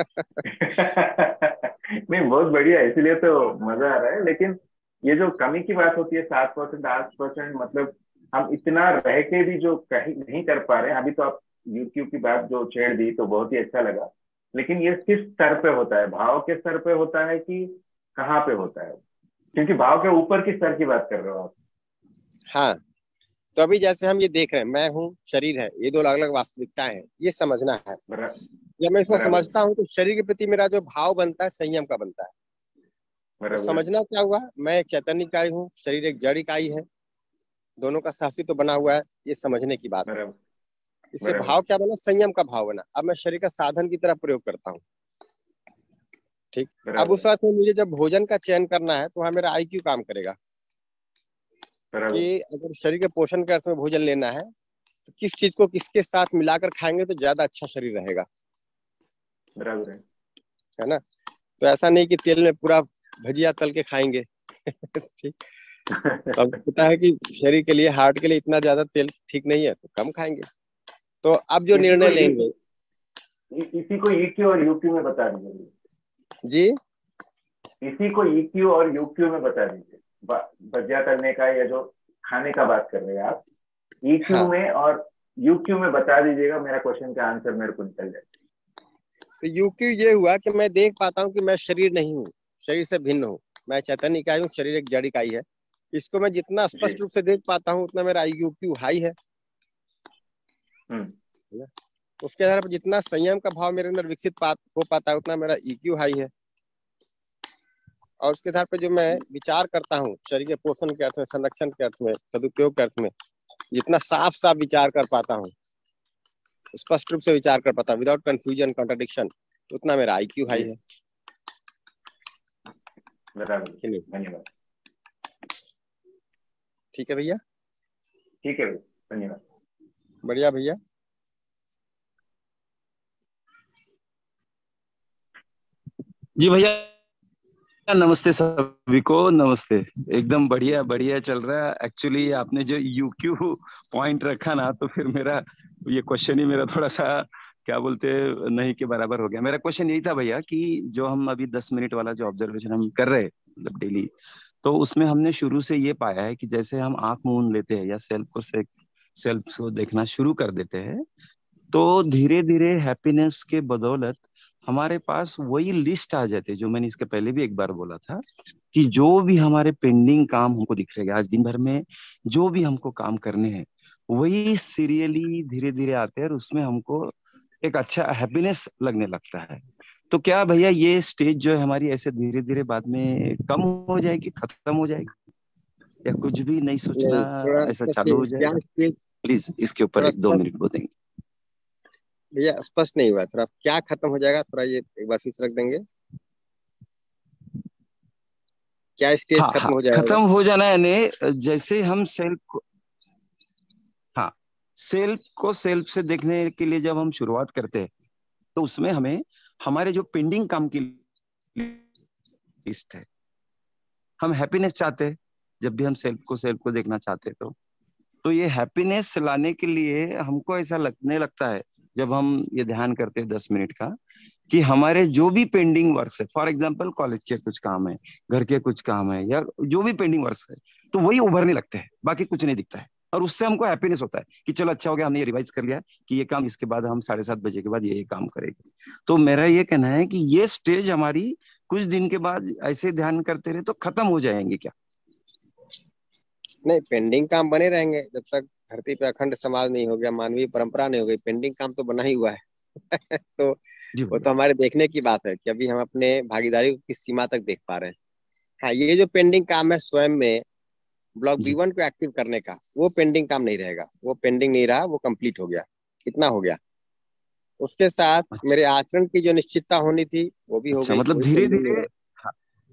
नहीं, बहुत बढ़िया, इसीलिए तो मजा आ रहा है। लेकिन ये जो कमी की बात होती है, सात परसेंट आठ परसेंट, मतलब हम इतना रह के भी जो कहीं नहीं कर पा रहे हैं। अभी तो आप यूट्यूब की बात जो छेड़ दी तो बहुत ही अच्छा लगा, लेकिन ये किस स्तर पे होता है, भाव के स्तर पे होता है कि कहाँ पे होता है? क्योंकि भाव के ऊपर की स्तर की बात कर रहे हो आप। हाँ, तो अभी जैसे हम ये देख रहे हैं, मैं हूँ, शरीर है, ये दो अलग अलग वास्तविकताएं हैं, ये समझना है। बरा, जब मैं इसको बराबर समझता हूँ तो शरीर के प्रति मेरा जो भाव बनता है संयम का बनता है। तो बराबर समझना क्या हुआ, मैं एक चैतन्य इकाई हूँ, शरीर एक जड़ इकाई है, दोनों का साहस्तित्व तो बना हुआ है, ये समझने की बात है। बराबर इससे बराबर भाव क्या बना, संयम का भाव बना। अब मैं शरीर का साधन की तरह प्रयोग करता हूँ। ठीक, अब बराबर उस वक्त में मुझे जब भोजन का चयन करना है तो वहाँ मेरा आई क्यू काम करेगा बराबर कि अगर शरीर के पोषण के अर्थ में भोजन लेना है तो किस चीज को किसके साथ मिलाकर खाएंगे तो ज्यादा अच्छा शरीर रहेगा, बराबर है। है ना। तो ऐसा नहीं कि तेल में पूरा भजिया तल के खाएंगे ठीक, तो अब पता है कि शरीर के लिए, हार्ट के लिए इतना ज्यादा तेल ठीक नहीं है, तो कम खाएंगे। तो अब जो इसी को निर्णय लेंगे, इसी को ईक्यू और यूक्यू में बता दीजिए जी इसी को ईक्यू और यूक्यू में बता दीजिए, भजिया करने का या जो खाने का बात कर रहे हैं आप, ईक्यू हाँ, में और यूक्यू में बता दीजिएगा, मेरा क्वेश्चन का आंसर मेरे को निकल जाए। तो यूक्यू ये हुआ कि मैं देख पाता हूँ कि मैं शरीर नहीं हूँ, शरीर से भिन्न हूँ, मैं चैतन्य इकाई हूँ, शरीर एक जड़ इकाई है। इसको मैं जितना जी। स्पष्ट रूप से देख पाता हूँ उतना मेरा यूक्यू हाई है। हम्म उसके आधार पर जितना संयम का भाव मेरे अंदर विकसित पा, हो पाता है उतना मेरा ईक्यू हाई है। और उसके आधार पर जो मैं विचार करता हूँ शरीर के पोषण के अर्थ में, संरक्षण के अर्थ में, सदुपयोग के अर्थ में, जितना साफ साफ विचार कर पाता हूँ, स्पष्ट रूप से विचार कर पाता हूँ विदाउट कंफ्यूजन कॉन्ट्रडिक्शन, उतना मेरा आईक्यू हाई जी। है। बराबर, कि नहीं? धन्यवाद। ठीक है भैया, ठीक है, धन्यवाद। बढ़िया भैया। जी भैया, नमस्ते सभी को, नमस्ते। एकदम बढ़िया बढ़िया चल रहा है। एक्चुअली आपने जो यूक्यू पॉइंट रखा ना, तो फिर मेरा ये क्वेश्चन ही मेरा थोड़ा सा क्या बोलते नहीं के बराबर हो गया। मेरा क्वेश्चन यही था भैया कि जो हम अभी दस मिनट वाला जो ऑब्जर्वेशन हम कर रहे हैं मतलब डेली, तो उसमें हमने शुरू से ये पाया है कि जैसे हम आंख मूंद लेते हैं या सेल्फ को से सेल्फ को देखना शुरू कर देते हैं, तो धीरे धीरे हैप्पीनेस के बदौलत हमारे पास वही लिस्ट आ जाती है जो मैंने इसके पहले भी एक बार बोला था कि जो भी हमारे पेंडिंग काम हमको दिख रहे हैं आज दिन भर में, जो भी हमको काम करने हैं, वही सीरियली धीरे धीरे आते हैं और उसमें हमको एक अच्छा हैप्पीनेस लगने लगता है। तो क्या भैया ये स्टेज जो है हमारी ऐसे धीरे धीरे बाद में कम हो जाएगी, खत्म हो जाएगी, या कुछ भी नहीं सोचना नहीं, थोड़ा ऐसा स्पष्ट, चालू हो क्या जाएगा? स्टेज, प्लीज इसके ऊपर थोड़ा एक दो स्पष्ट मिनट बोलेंगे। भैया, स्पष्ट नहीं हुआ, थोड़ा क्या खत्म हो जाएगा, थोड़ा ये एक बार फिर से रख देंगे, क्या स्टेज हाँ खत्म हाँ, हो जाएगा। खत्म हो जाना यानी जैसे हम सेल्फ को, हाँ, सेल्फ को सेल्फ से देखने के लिए जब हम शुरुआत करते हैं तो उसमें हमें हमारे जो पेंडिंग काम की लिस्ट है, हम हैप्पीनेस चाहते हैं जब भी हम सेल्फ को सेल्फ को देखना चाहते हैं, तो तो ये हैप्पीनेस लाने के लिए हमको ऐसा लगने लगता है जब हम ये ध्यान करते हैं दस मिनट का, कि हमारे जो भी पेंडिंग वर्क्स है, फॉर एग्जांपल कॉलेज के कुछ काम है, घर के कुछ काम है, या जो भी पेंडिंग वर्क्स है, तो वही उभरने लगते हैं, बाकी कुछ नहीं दिखता है। और उससे हमको हैप्पीनेस होता है कि चलो अच्छा हो गया, हमने ये रिवाइज कर लिया कि ये काम इसके बाद हम साढ़े सात बजे के बाद ये ये काम करेंगे। तो मेरा ये कहना है कि ये स्टेज हमारी कुछ दिन के बाद ऐसे ध्यान करते रहे तो खत्म हो जाएंगे क्या? नहीं, पेंडिंग काम बने रहेंगे जब तक धरती पे अखंड समाज नहीं हो गया, मानवीय परंपरा नहीं हो गई, पेंडिंग काम तो बना ही हुआ है तो जी वो भैया। तो हमारे देखने की बात है कि अभी हम अपने भागीदारी को किस सीमा तक देख पा रहे हैं। हाँ, ये जो पेंडिंग काम है स्वयं में ब्लॉक बी जी। वन को एक्टिव करने का, वो पेंडिंग काम नहीं रहेगा, वो पेंडिंग नहीं रहा, वो कंप्लीट हो गया, इतना हो गया। उसके साथ अच्छा मेरे आचरण की जो निश्चितता होनी थी वो भी हो अच्छा, गई, मतलब कोई धीरे पेंडिंग नहीं धीरे। रहा। हाँ।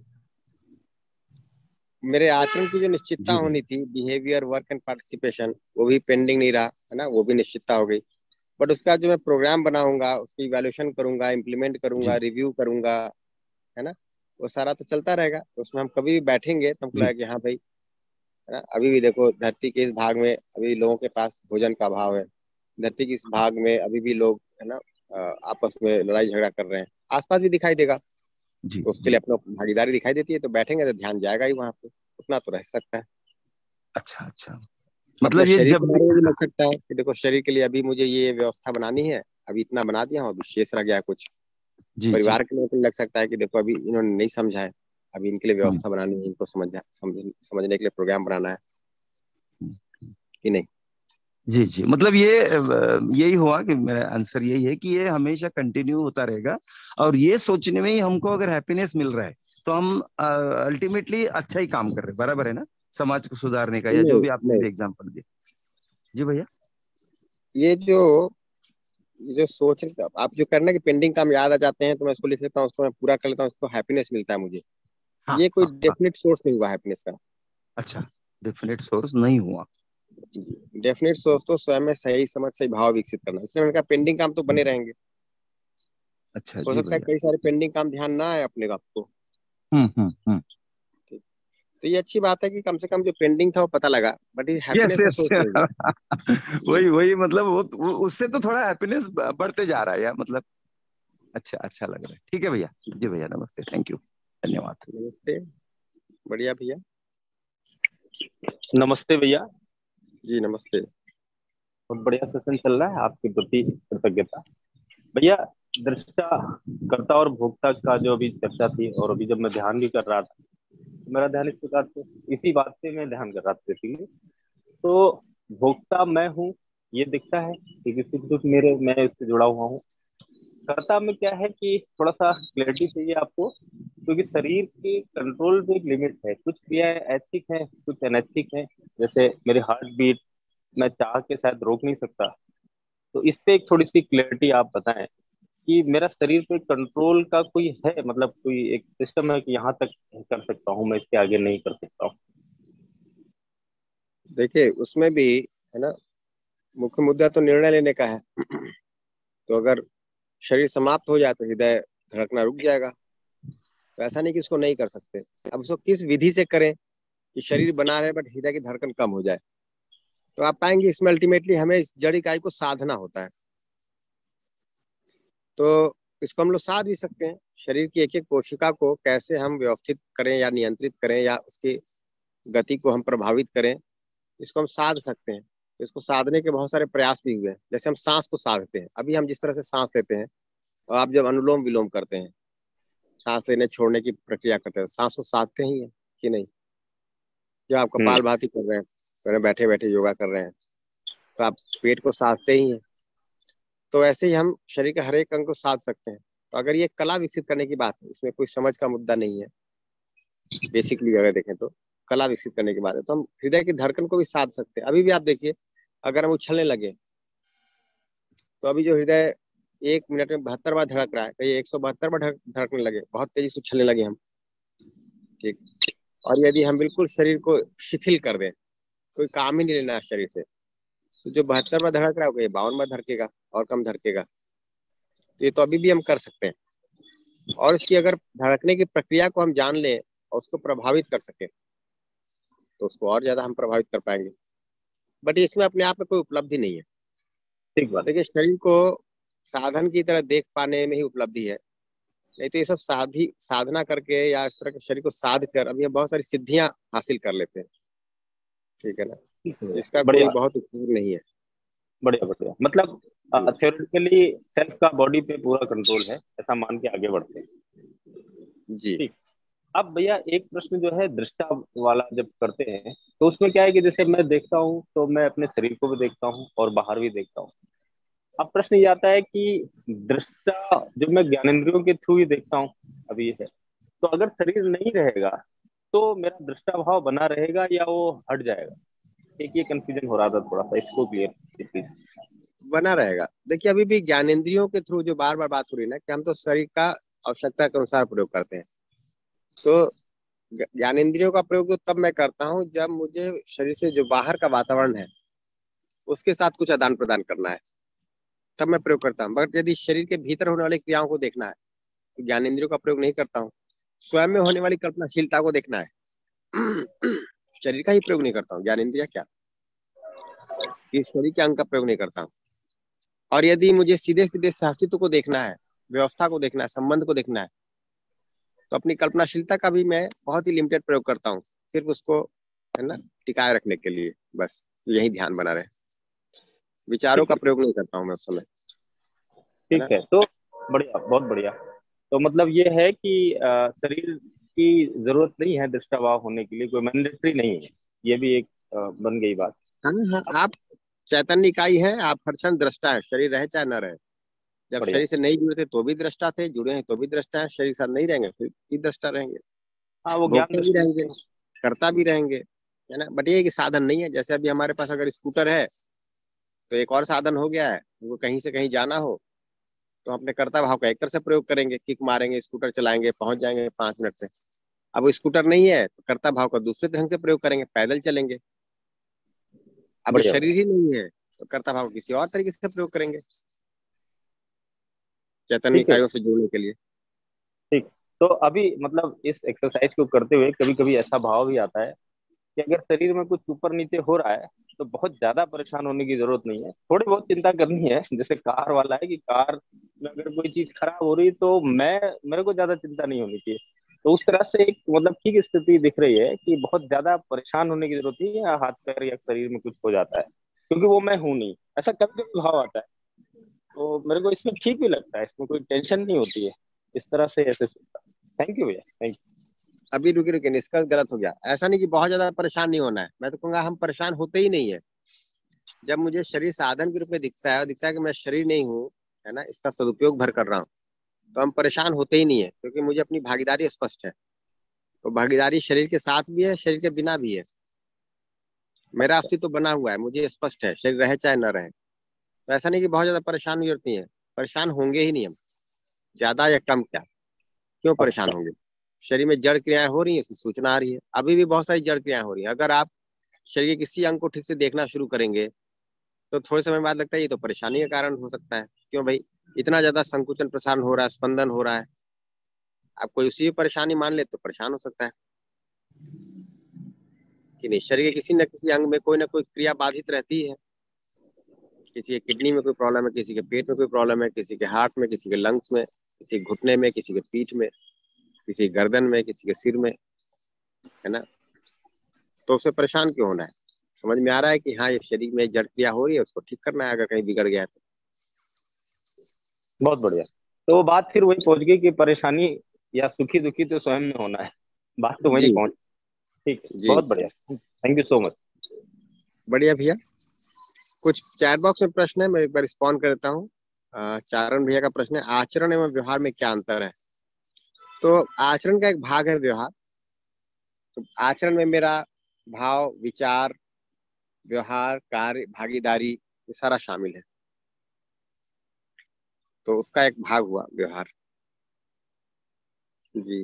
मेरे आचरण की जो निश्चितता जी होनी भैया। थी, बिहेवियर, वर्क एंड पार्टिसिपेशन, वो भी पेंडिंग नहीं रहा, है ना, वो भी निश्चितता हो गई। बट उसका जो मैं प्रोग्राम बनाऊंगा, उसकी इवैल्यूएशन करूंगा, इम्प्लीमेंट करूंगा, जी रिव्यू करूंगा, है ना, वो सारा तो चलता रहेगा। तो उसमें हम कभी भी बैठेंगे तो हमको जी। लगेगा कि हाँ भाई, है ना, अभी भी देखो धरती के इस भाग में अभी लोगों के पास भोजन का अभाव है, धरती के इस भाग में अभी भी लोग, है ना, अ, आपस में लड़ाई झगड़ा कर रहे हैं, आसपास भी दिखाई देगा। जी। तो उसके जी। लिए अपना भागीदारी दिखाई देती है, तो बैठेंगे तो ध्यान जाएगा ही वहां पे, उतना तो रह सकता है। अच्छा अच्छा। मतलब अपने ये शरीर जब के बारे में भी लग सकता है कि देखो शरीर के लिए अभी मुझे ये व्यवस्था बनानी है, अभी इतना बना दिया हूँ, अभी शेष रह गया है कुछ। जी जी। परिवार के लिए तो लग सकता है कि देखो अभी इन्होंने नहीं समझा है, अभी इनके लिए हम्म, व्यवस्था बनानी है, इनको समझ समझ समझने के लिए प्रोग्राम बनाना है कि नहीं। जी जी। मतलब ये अ, यही हुआ कि मेरा आंसर यही है कि ये हमेशा कंटिन्यू होता रहेगा, और ये सोचने में ही हमको अगर हैप्पीनेस मिल रहा है तो हम अल्टीमेटली अच्छा ही काम कर रहे हैं, बराबर है ना, समाज को सुधारने का, या जो नहीं भी आपने नहीं, भी एग्जाम्पल दिया। जी भैया। ये जो ये जो सोच आप जो करना कि पेंडिंग काम याद आ जाते हैं तो मैं इसको लिख लेता हूँ, उसको मैं पूरा कर लेता हूँ, उसको हैप्पीनेस मिलता है मुझे, हाँ ये कोई हाँ हाँ। डेफिनेट सोर्स नहीं हुआ हैप्पीनेस का। अच्छा, डेफिनेट सोर्स नहीं हुआ। डेफिनेट सोर्स तो स्वयं में सही समझ सही भाव विकसित करना, इसलिए मैंने कहा पेंडिंग काम तो बने रहेंगे। अच्छा हो जी सकता है भैया। कई सारे पेंडिंग काम ध्यान ना आए अपने आपको। हम्म हम्म हम्म। ठीक। तो ये अच्छी बात है कि कम से कम जो पेंडिंग था वो पता लगा, बट ये यस हैप्पीनेस का यस। सोर्स नहीं हुआ। वही वही, मतलब वो, वो उससे तो थोड़ा हैप्पीनेस बढ़ते जा रहा है यार, मतलब अच्छा अच्छा लग रहा है। ठीक है भैया। जी भैया, नमस्ते, थैंक यू, धन्यवाद। नमस्ते। बढ़िया भैया। नमस्ते भैया। जी नमस्ते। बहुत बढ़िया सेशन चल रहा है, आपके प्रति कृतज्ञता भैया। दृष्टा, कर्ता और भोक्ता का जो अभी चर्चा थी, और अभी जब मैं ध्यान भी कर रहा था तो मेरा ध्यान इस प्रकार से, इसी बात से मैं ध्यान कर रहा था बेसिकली। तो भोक्ता मैं हूँ, ये दिखता है कि किसी कुछ मेरे, मैं इससे जुड़ा हुआ हूँ। कर्ता में क्या है कि थोड़ा सा क्लैरिटी चाहिए आपको, क्योंकि शरीर के कंट्रोल में एक लिमिट है, कुछ क्रियाएं ऐच्छिक हैं, कुछ अनैच्छिक हैं। जैसे मेरे हार्ट बीट मैं चाह के शायद रोक नहीं सकता, तो इस पे एक थोड़ी सी क्लैरिटी आप बताएं कि मेरा शरीर पे कंट्रोल का कोई है, मतलब कोई एक सिस्टम है कि यहाँ तक कर सकता हूँ मैं, इसके आगे नहीं कर सकता हूँ। देखिए उसमें भी है ना, मुख्य मुद्दा तो निर्णय लेने का है। तो अगर शरीर समाप्त हो जाए तो हृदय धड़कना रुक जाएगा, तो ऐसा नहीं कि उसको नहीं कर सकते। अब उसको किस विधि से करें कि शरीर बना रहे बट हृदय की धड़कन कम हो जाए, तो आप पाएंगे इसमें अल्टीमेटली हमें इस जड़ इकाई को साधना होता है। तो इसको हम लोग साध भी सकते हैं, शरीर की एक एक कोशिका को कैसे हम व्यवस्थित करें या नियंत्रित करें या उसकी गति को हम प्रभावित करें, इसको हम साध सकते हैं। इसको साधने के बहुत सारे प्रयास भी हुए हैं। जैसे हम सांस को साधते हैं, अभी हम जिस तरह से सांस लेते हैं, और आप जब अनुलोम विलोम करते हैं, सांस लेने छोड़ने की प्रक्रिया करते हैं, सांस को साधते ही है कि नहीं। जब आप हम्म। कपालभाति कर रहे हैं, तो बैठे बैठे योगा कर रहे हैं, तो आप पेट को साधते ही हैं। तो ऐसे ही हम शरीर के हर एक अंग को साध सकते हैं। तो अगर ये कला विकसित करने की बात है, इसमें कोई समझ का मुद्दा नहीं है। बेसिकली अगर देखें तो कला विकसित करने की बात है, तो हम हृदय की धड़कन को भी साध सकते हैं। अभी भी आप देखिए, अगर हम उछलने लगे तो अभी जो हृदय एक मिनट में बहत्तर बार धड़क रहा है, कहीं एक सौ बहत्तर बार धड़क, धड़कने लगे, बहुत तेजी से उछलने लगे हम। ठीक। और यदि हम बिल्कुल शरीर को शिथिल कर दें, कोई काम ही नहीं लेना है शरीर से, तो जो बहत्तर बार धड़क रहा है बावन बार धड़केगा और कम धड़केगा। तो ये तो अभी भी हम कर सकते हैं। और इसकी अगर धड़कने की प्रक्रिया को हम जान लें और उसको प्रभावित कर सके, तो उसको और ज्यादा हम प्रभावित कर पाएंगे। बट इसमें अपने आप में कोई उपलब्धि नहीं है। ठीक बात। देखिए शरीर को साधन की तरह देख पाने में ही उपलब्धि है, नहीं तो ये सब साधी साधना करके या इस तरह के शरीर को साध कर अभी हम बहुत सारी सिद्धियां हासिल कर लेते हैं। ठीक है ना, ठीक है, इसका कोई बढ़िया बहुत उपयोग नहीं है। बढ़िया बढ़िया। मतलब जी थ्योरेटिकली सेल्फ का बॉडी पे पूरा कंट्रोल है, ऐसा मान के आगे बढ़ते हैं। जी। ठीक। अब भैया एक प्रश्न जो है दृष्टा वाला जब करते हैं, तो उसमें क्या है कि जैसे मैं देखता हूँ तो मैं अपने शरीर को भी देखता हूँ और बाहर भी देखता हूँ। अब प्रश्न ये आता है कि दृष्टा जब मैं ज्ञानेंद्रियों के थ्रू ही देखता हूँ, अभी ये है, तो अगर शरीर नहीं रहेगा तो मेरा दृष्टा भाव बना रहेगा या वो हट जाएगा? एक ये कंफ्यूजन हो रहा था थोड़ा सा, इसको क्लियर प्लीज। बना रहेगा। देखिए अभी भी ज्ञानेंद्रियों के थ्रू जो बार बार बात हो रही है ना, कि हम तो शरीर का आवश्यकता के अनुसार प्रयोग करते हैं। तो ज्ञानेंद्रियों का प्रयोग तो तब मैं करता हूँ जब मुझे शरीर से जो बाहर का वातावरण है उसके साथ कुछ आदान प्रदान करना है, तब मैं प्रयोग करता हूँ। बट यदि शरीर के भीतर होने वाली क्रियाओं को देखना है तो ज्ञानेंद्रियों का प्रयोग नहीं करता हूँ। स्वयं में होने वाली कल्पनाशीलता को देखना है, शरीर का ही प्रयोग नहीं करता हूँ, ज्ञानेंद्रिया क्या, इस शरीर के अंग का प्रयोग नहीं करता हूँ। और यदि मुझे सीधे सीधे अस्तित्व को देखना है, व्यवस्था को देखना है, संबंध को देखना है, तो अपनी कल्पनाशीलता का भी मैं बहुत ही लिमिटेड प्रयोग करता हूँ, सिर्फ उसको है ना टिकाए रखने के लिए बस। यही ध्यान बना रहे, विचारों का प्रयोग नहीं करता हूँ मैं उस समय। ठीक है, तो बढ़िया, बहुत बढ़िया। तो मतलब ये है कि अ, शरीर की जरूरत नहीं है दृष्टाभाव होने के लिए, कोई मैंडेटरी नहीं है, ये भी एक अ, बन गई बात। हाँ हाँ, आप चैतन्य इकाई है, आप हर क्षण दृष्टा है, शरीर रहे चाहे न रहे। जब बढ़िया। शरीर से नहीं जुड़े थे तो भी दृष्टा थे, जुड़े हैं तो भी दृष्टा है, शरीर के साथ नहीं रहेंगे फिर भी दृष्टा रहेंगे, हाँ, वो ज्ञान भोगते भी दृष्टि रहेंगे, से। करता भी रहेंगे, है ना। बट ये है कि साधन नहीं है। जैसे अभी हमारे पास अगर स्कूटर है तो एक और साधन हो गया है, वो कहीं से कहीं जाना हो तो हम अपने कर्ता भाव का एक तरह से प्रयोग करेंगे, किक मारेंगे, स्कूटर चलाएंगे, पहुंच जाएंगे पांच मिनट में। अब वो स्कूटर नहीं है तो कर्ता भाव का दूसरे ढंग से प्रयोग करेंगे, पैदल चलेंगे। अब ये बढ़िया शरीर बढ़िया। ही नहीं है तो कर्ता भाव किसी और तरीके से प्रयोग करेंगे, चैतन्य ठीक है। इकाइयों से जोड़ने के लिए। ठीक। तो अभी मतलब इस एक्सरसाइज को करते हुए कभी कभी ऐसा भाव भी आता है कि अगर शरीर में कुछ ऊपर नीचे हो रहा है तो बहुत ज्यादा परेशान होने की जरूरत नहीं है, थोड़ी बहुत चिंता करनी है। जैसे कार वाला है कि कार में अगर कोई चीज खराब हो रही तो मैं मेरे को ज्यादा चिंता नहीं होनी चाहिए। तो उस तरह से एक मतलब ठीक स्थिति दिख रही है कि बहुत ज्यादा परेशान होने की जरूरत नहीं है, या हाथ पैर या शरीर में कुछ हो जाता है क्योंकि वो मैं हूं नहीं, ऐसा कभी कभी भाव आता है। तो मेरे को इसमें ठीक भी लगता है, इसमें कोई टेंशन नहीं होती है इस तरह से ऐसे। थैंक यू भैया, थैंक अभी रुके रुके, निष्कर्ष गलत हो गया। ऐसा नहीं कि बहुत ज्यादा परेशान नहीं होना है, मैं तो कहूंगा हम परेशान होते ही नहीं है। जब मुझे शरीर साधन के रूप में दिखता है और दिखता है कि मैं शरीर नहीं हूँ, है ना, इसका सदुपयोग भर कर रहा हूँ, तो हम परेशान होते ही नहीं है, क्योंकि मुझे अपनी भागीदारी स्पष्ट है। तो भागीदारी शरीर के साथ भी है, शरीर के बिना भी है। मेरा अच्छा। अस्तित्व बना हुआ है, मुझे स्पष्ट है, शरीर रहे चाहे न रहे। तो ऐसा नहीं कि बहुत ज्यादा परेशान की जरूरत नहीं है, परेशान होंगे ही नहीं हम, ज्यादा या कम क्या, क्यों परेशान अच्छा। होंगे। शरीर में जड़ क्रियाएं हो रही है, उसकी सूचना आ रही है, अभी भी बहुत सारी जड़ क्रियाएं हो रही है। अगर आप शरीर के किसी अंग को ठीक से देखना शुरू करेंगे तो थोड़े समय बाद लगता है ये तो परेशानी का कारण हो सकता है। क्यों भाई, इतना ज्यादा संकुचन प्रसारण हो रहा है, स्पंदन हो रहा है, आप कोई उसी परेशानी मान ले तो परेशान हो सकता है कि नहीं। शरीर के किसी न किसी अंग में कोई ना कोई क्रिया बाधित रहती है। किसी के किडनी में कोई प्रॉब्लम है, किसी के पेट में कोई प्रॉब्लम है, किसी के हार्ट में, किसी के लंग्स में, किसी के घुटने में, किसी के पीठ में, किसी के गर्दन में, किसी के सिर में, है ना। तो उसे परेशान क्यों होना है। समझ में आ रहा है कि हाँ ये शरीर में जड़ क्रिया हो रही है, उसको ठीक करना है अगर कहीं बिगड़ गया है तो। बहुत बढ़िया। तो वो बात फिर वही पहुंच गई कि परेशानी या सुखी दुखी तो स्वयं में होना है, बात तो वही जी पहुंच। ठीक है, जी, बहुत बढ़िया, थैंक यू सो मच। बढ़िया भैया। कुछ चैट बॉक्स में प्रश्न है, मैं एक बार रिस्पॉन्ड कर देता हूँ। अ, चारण भैया का प्रश्न है, आचरण एवं व्यवहार में क्या अंतर है। तो आचरण का एक भाग है व्यवहार। तो आचरण में मेरा भाव, विचार, व्यवहार, कार्य, भागीदारी, ये सारा शामिल है। तो उसका एक भाग हुआ व्यवहार। जी।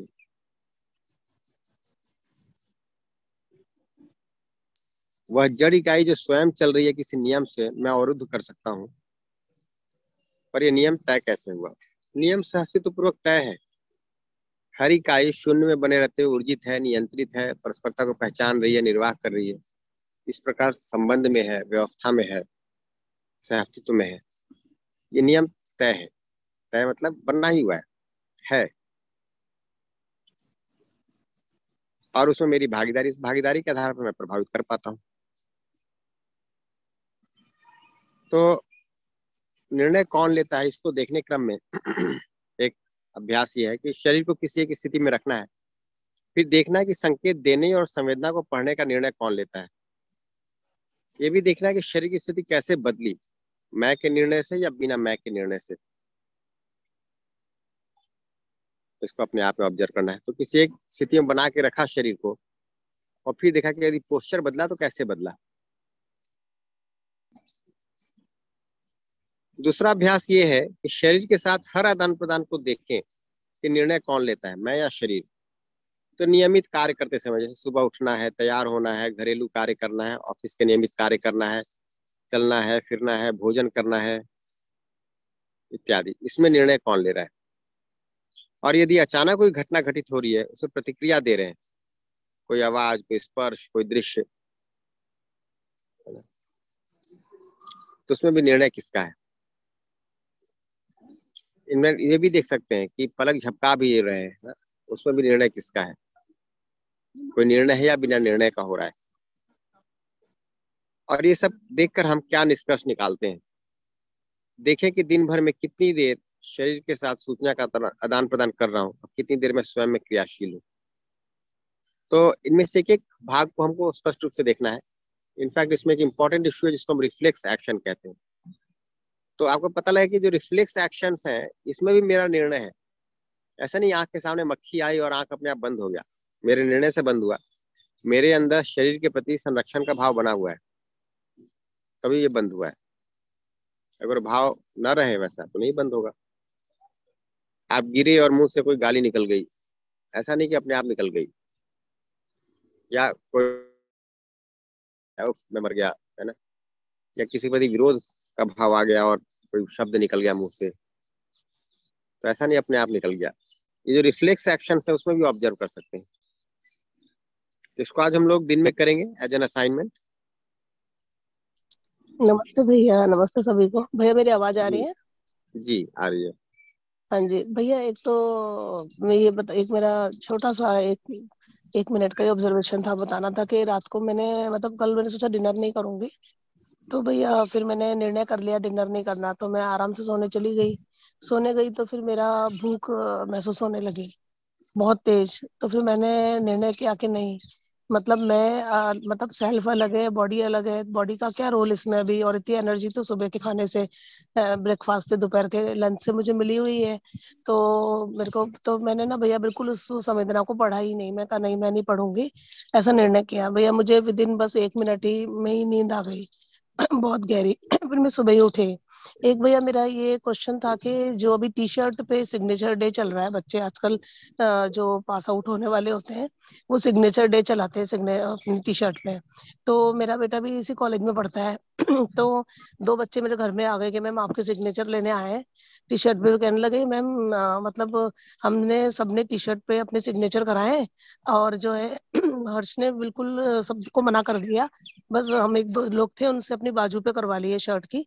वह जड़ इकाई जो स्वयं चल रही है किसी नियम से, मैं अवरुद्ध कर सकता हूँ, पर यह नियम तय कैसे हुआ। नियम सहस्तित्व पूर्वक तय है। हर इकाई शून्य में बने रहते हुए ऊर्जित है, नियंत्रित है, परस्परता को पहचान रही है, निर्वाह कर रही है। इस प्रकार संबंध में है, व्यवस्था में है, सहअस्तित्व में है। ये नियम तय है। तय मतलब बनना ही हुआ है, है। और उसमें मेरी भागीदारी, इस भागीदारी के आधार पर मैं प्रभावित कर पाता हूँ। तो निर्णय कौन लेता है, इसको देखने क्रम में एक अभ्यास ये है कि शरीर को किसी एक स्थिति में रखना है, फिर देखना है कि संकेत देने और संवेदना को पढ़ने का निर्णय कौन लेता है। ये भी देखना है कि शरीर की स्थिति कैसे बदली, मैं के निर्णय से या बिना मैं के निर्णय से। इसको अपने आप में ऑब्जर्व करना है। तो किसी एक स्थिति में बना के रखा शरीर को, और फिर देखा कि यदि पोस्चर बदला तो कैसे बदला। दूसरा अभ्यास ये है कि शरीर के साथ हर आदान प्रदान को देखें कि निर्णय कौन लेता है, मैं या शरीर। तो नियमित कार्य करते समय, जैसे सुबह उठना है, तैयार होना है, घरेलू कार्य करना है, ऑफिस के नियमित कार्य करना है, चलना है, फिरना है, भोजन करना है इत्यादि, इसमें निर्णय कौन ले रहा है। और यदि अचानक कोई घटना घटित हो रही है, उसमें प्रतिक्रिया दे रहे हैं, कोई आवाज, कोई स्पर्श, कोई दृश्य, तो उसमें भी निर्णय किसका है। इनमें ये भी देख सकते हैं कि पलक झपका भी रहे हैं, उसमें भी निर्णय किसका है। कोई निर्णय है या बिना निर्णय का हो रहा है। और ये सब देखकर हम क्या निष्कर्ष निकालते हैं? देखें कि दिन भर में कितनी देर शरीर के साथ सूचना का आदान प्रदान कर रहा हूँ और कितनी देर में स्वयं में क्रियाशील हूँ। तो इनमें से एक एक भाग को हमको स्पष्ट रूप से देखना है। इनफैक्ट इसमें एक इम्पोर्टेंट इश्यू है जिसको हम रिफ्लेक्स एक्शन कहते हैं। तो आपको पता लगे कि जो रिफ्लेक्स एक्शंस हैं इसमें भी मेरा निर्णय है। ऐसा नहीं आंख के सामने मक्खी आई और आंख अपने आप बंद हो गया, मेरे निर्णय से बंद हुआ। मेरे अंदर शरीर के प्रति संरक्षण का भाव बना हुआ है, तभी ये बंद हुआ है। अगर भाव न रहे वैसा तो नहीं बंद होगा। आप गिरे और मुंह से कोई गाली निकल गई, ऐसा नहीं कि अपने आप निकल गई, या कोई में मर गया है ना, या किसी प्रति विरोध का भाव आ गया और कोई शब्द निकल गया मुंह से, तो ऐसा नहीं अपने आप निकल गया। ये जो रिफ्लेक्स एक्शन है उसमें भी ऑब्जर्व कर सकते हैं। तो इसको आज हम लोग दिन में करेंगे एज एन असाइनमेंट। नमस्ते भैया, नमस्ते सभी को। भैया मेरी आवाज आ रही है? जी आ रही है। हाँ जी भैया, एक तो मैं ये बता, एक मेरा छोटा सा एक एक मिनट का ऑब्जर्वेशन था, बताना था कि रात को मैंने मतलब कल मैंने सोचा डिनर नहीं करूंगी, तो भैया फिर मैंने निर्णय कर लिया डिनर नहीं करना, तो मैं आराम से सोने चली गई। सोने गई तो फिर मेरा भूख महसूस होने लगी बहुत तेज। तो फिर मैंने निर्णय किया कि नहीं, मतलब मैं आ, मतलब सेल्फ अलग है, बॉडी अलग है, बॉडी का क्या रोल इसमें अभी, और इतनी एनर्जी तो सुबह के खाने से, ब्रेकफास्ट से, दोपहर के लंच से मुझे मिली हुई है। तो मेरे को तो मैंने ना भैया बिल्कुल उस संवेदना को पढ़ा ही नहीं। मैं कहा नहीं, मैं नहीं पढ़ूंगी, ऐसा निर्णय किया भैया। मुझे विद इन बस एक मिनट ही में ही नींद आ गई बहुत गहरी। फिर मैं सुबह ही उठी। एक भैया मेरा ये क्वेश्चन था कि जो अभी टी शर्ट पे सिग्नेचर डे चल रहा है, बच्चे आजकल जो पास आउट होने वाले होते हैं वो सिग्नेचर डे चलाते हैं सिग्ने अपनी टी शर्ट में। तो मेरा बेटा भी इसी कॉलेज में पढ़ता है तो दो बच्चे मेरे घर में आ गए कि मैम आपके सिग्नेचर लेने आए हैं टी शर्ट पे। कहने लगे मैम मतलब हमने सबने टी शर्ट पे अपने सिग्नेचर कराए और जो है हर्ष ने बिल्कुल सबको मना कर दिया, बस हम एक दो लोग थे उनसे अपनी बाजू पे करवा लिए शर्ट की।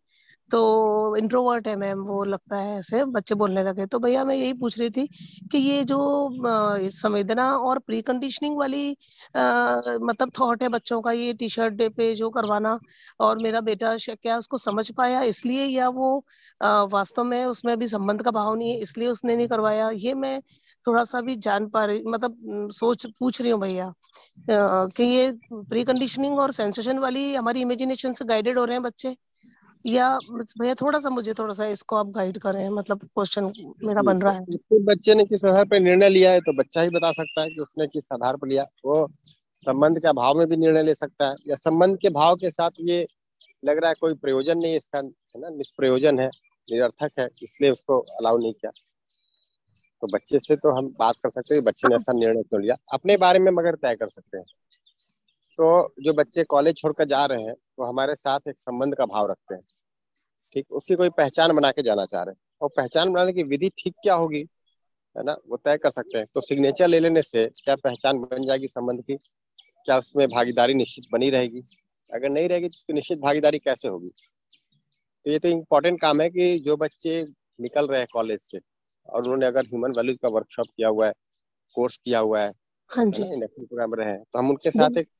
तो इंट्रोवर्ट है मैम वो, लगता है, ऐसे बच्चे बोलने लगे। तो भैया मैं यही पूछ रही थी कि ये जो आ, संवेदना और प्री कंडीशनिंग वाली आ, मतलब थॉट है बच्चों का, ये टी शर्ट डे पे जो करवाना, और मेरा बेटा क्या उसको समझ पाया इसलिए, या वो आ, वास्तव में उसमें भी संबंध का भाव नहीं है इसलिए उसने नहीं करवाया, ये मैं थोड़ा सा भी जान पा रही, मतलब सोच पूछ रही हूँ भैया कि ये प्री कंडीशनिंग और सेंसेशन वाली हमारी इमेजिनेशन से गाइडेड हो रहे हैं बच्चे, या भैया थोड़ा सा मुझे थोड़ा सा इसको आप गाइड करें, मतलब क्वेश्चन मेरा बन रहा है। तो बच्चे ने किस आधार पर निर्णय लिया है तो बच्चा ही बता सकता है कि उसने किस आधार पर लिया। वो संबंध के भाव में भी निर्णय ले सकता है, या संबंध के भाव के साथ ये लग रहा है कोई प्रयोजन नहीं इसका, है ना, निष्प्रयोजन है, निरर्थक है, इसलिए उसको अलाउ नहीं किया। तो बच्चे से तो हम बात कर सकते हैं बच्चे ने ऐसा निर्णय क्यों लिया, अपने बारे में मगर तय कर सकते हैं। तो जो बच्चे कॉलेज छोड़कर जा रहे हैं वो हमारे साथ एक संबंध का भाव रखते हैं, ठीक, उसकी कोई पहचान बना के जाना चाह रहे हैं, और पहचान बनाने की विधि ठीक क्या होगी, है ना, वो तय कर सकते हैं। तो सिग्नेचर ले लेने से क्या पहचान बन जाएगी संबंध की, क्या उसमें भागीदारी निश्चित बनी रहेगी? अगर नहीं रहेगी तो उसकी निश्चित भागीदारी कैसे होगी? तो ये तो इम्पोर्टेंट काम है कि जो बच्चे निकल रहे हैं कॉलेज से और उन्होंने अगर ह्यूमन वैल्यूज का वर्कशॉप किया हुआ है, कोर्स किया हुआ है, हाँ जी, इंडक्शन प्रोग्राम रहे हैं, तो हम उनके साथ एक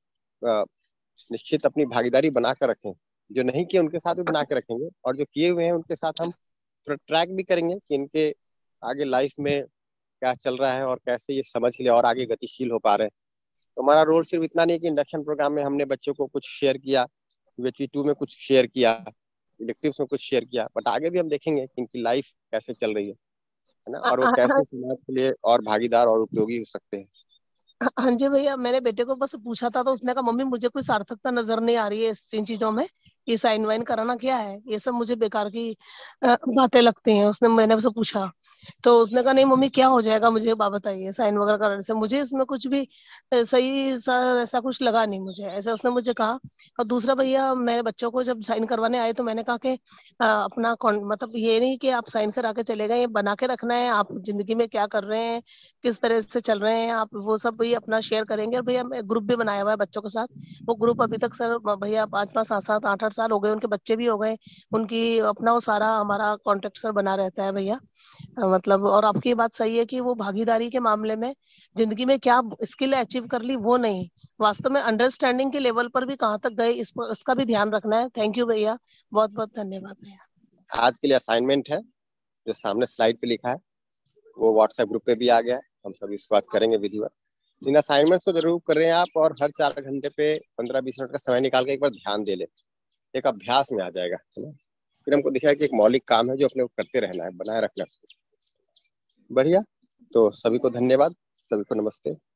निश्चित अपनी भागीदारी बना कर रखें। जो नहीं किए उनके साथ भी बना के रखेंगे, और जो किए हुए हैं उनके साथ हम ट्रैक भी करेंगे कि इनके आगे लाइफ में क्या चल रहा है और कैसे ये समझ के लिए और आगे गतिशील हो पा रहे हैं। तो हमारा रोल सिर्फ इतना नहीं कि इंडक्शन प्रोग्राम में हमने बच्चों को कुछ शेयर किया, यूएचवी टू में कुछ शेयर किया, इलेक्टिव्स में कुछ शेयर किया, बट आगे भी हम देखेंगे कि इनकी लाइफ कैसे चल रही है, है ना, और वो कैसे समाज के लिए और भागीदार और उपयोगी हो सकते हैं। हाँ जी भैया, मैंने बेटे को बस पूछा था तो उसने कहा मम्मी मुझे कोई सार्थकता नजर नहीं आ रही है इन चीजों में, ये साइन वाइन कराना क्या है, ये सब मुझे बेकार की बातें लगती हैं। उसने मैंने उससे पूछा तो उसने कहा नहीं मम्मी क्या हो जाएगा, मुझे बात बताइए, साइन वगैरह कराने से मुझे इसमें कुछ भी सही सा ऐसा कुछ लगा नहीं मुझे, ऐसा उसने मुझे कहा। और दूसरा भैया, मेरे बच्चों को जब साइन करवाने आए तो मैंने कहा कि अपना मतलब ये नहीं कि आप साइन करा के चले गए, ये बना के रखना है, आप जिंदगी में क्या कर रहे हैं, किस तरह से चल रहे हैं आप, वो सब भैया अपना शेयर करेंगे। और भैया ग्रुप भी बनाया हुआ है बच्चों के साथ, वो ग्रुप अभी तक सर भैया पाँच पाँच सात सात आठ आठ साल हो गए, उनके बच्चे भी हो गए, उनकी अपना वो सारा हमारा कॉन्टेक्ट सर बना रहता है भैया। मतलब और आपकी ये बात सही है कि वो भागीदारी के मामले में जिंदगी में क्या स्किल अचीव कर ली वो नहीं, वास्तव में अंडरस्टैंडिंग के लेवल पर भी कहाँ तक गए इस पर, इसका भी ध्यान रखना है। थैंक यू भैया, बहुत बहुत धन्यवाद भैया। आज के लिए असाइनमेंट है जो सामने स्लाइड पे लिखा है, वो व्हाट्सएप ग्रुप पे भी आ गया है, हम सब इसको आज करेंगे विधिवत। इन असाइनमेंट्स को जरूर कर रहे हैं आप, और हर चार घंटे पे पंद्रह बीस मिनट का समय निकाल के एक बार ध्यान दे ले, एक अभ्यास में आ जाएगा, है ना। फिर हमको दिखाया कि एक मौलिक काम है जो अपने को करते रहना है, बनाए रखना है उसको। बढ़िया, तो सभी को धन्यवाद, सभी को नमस्ते।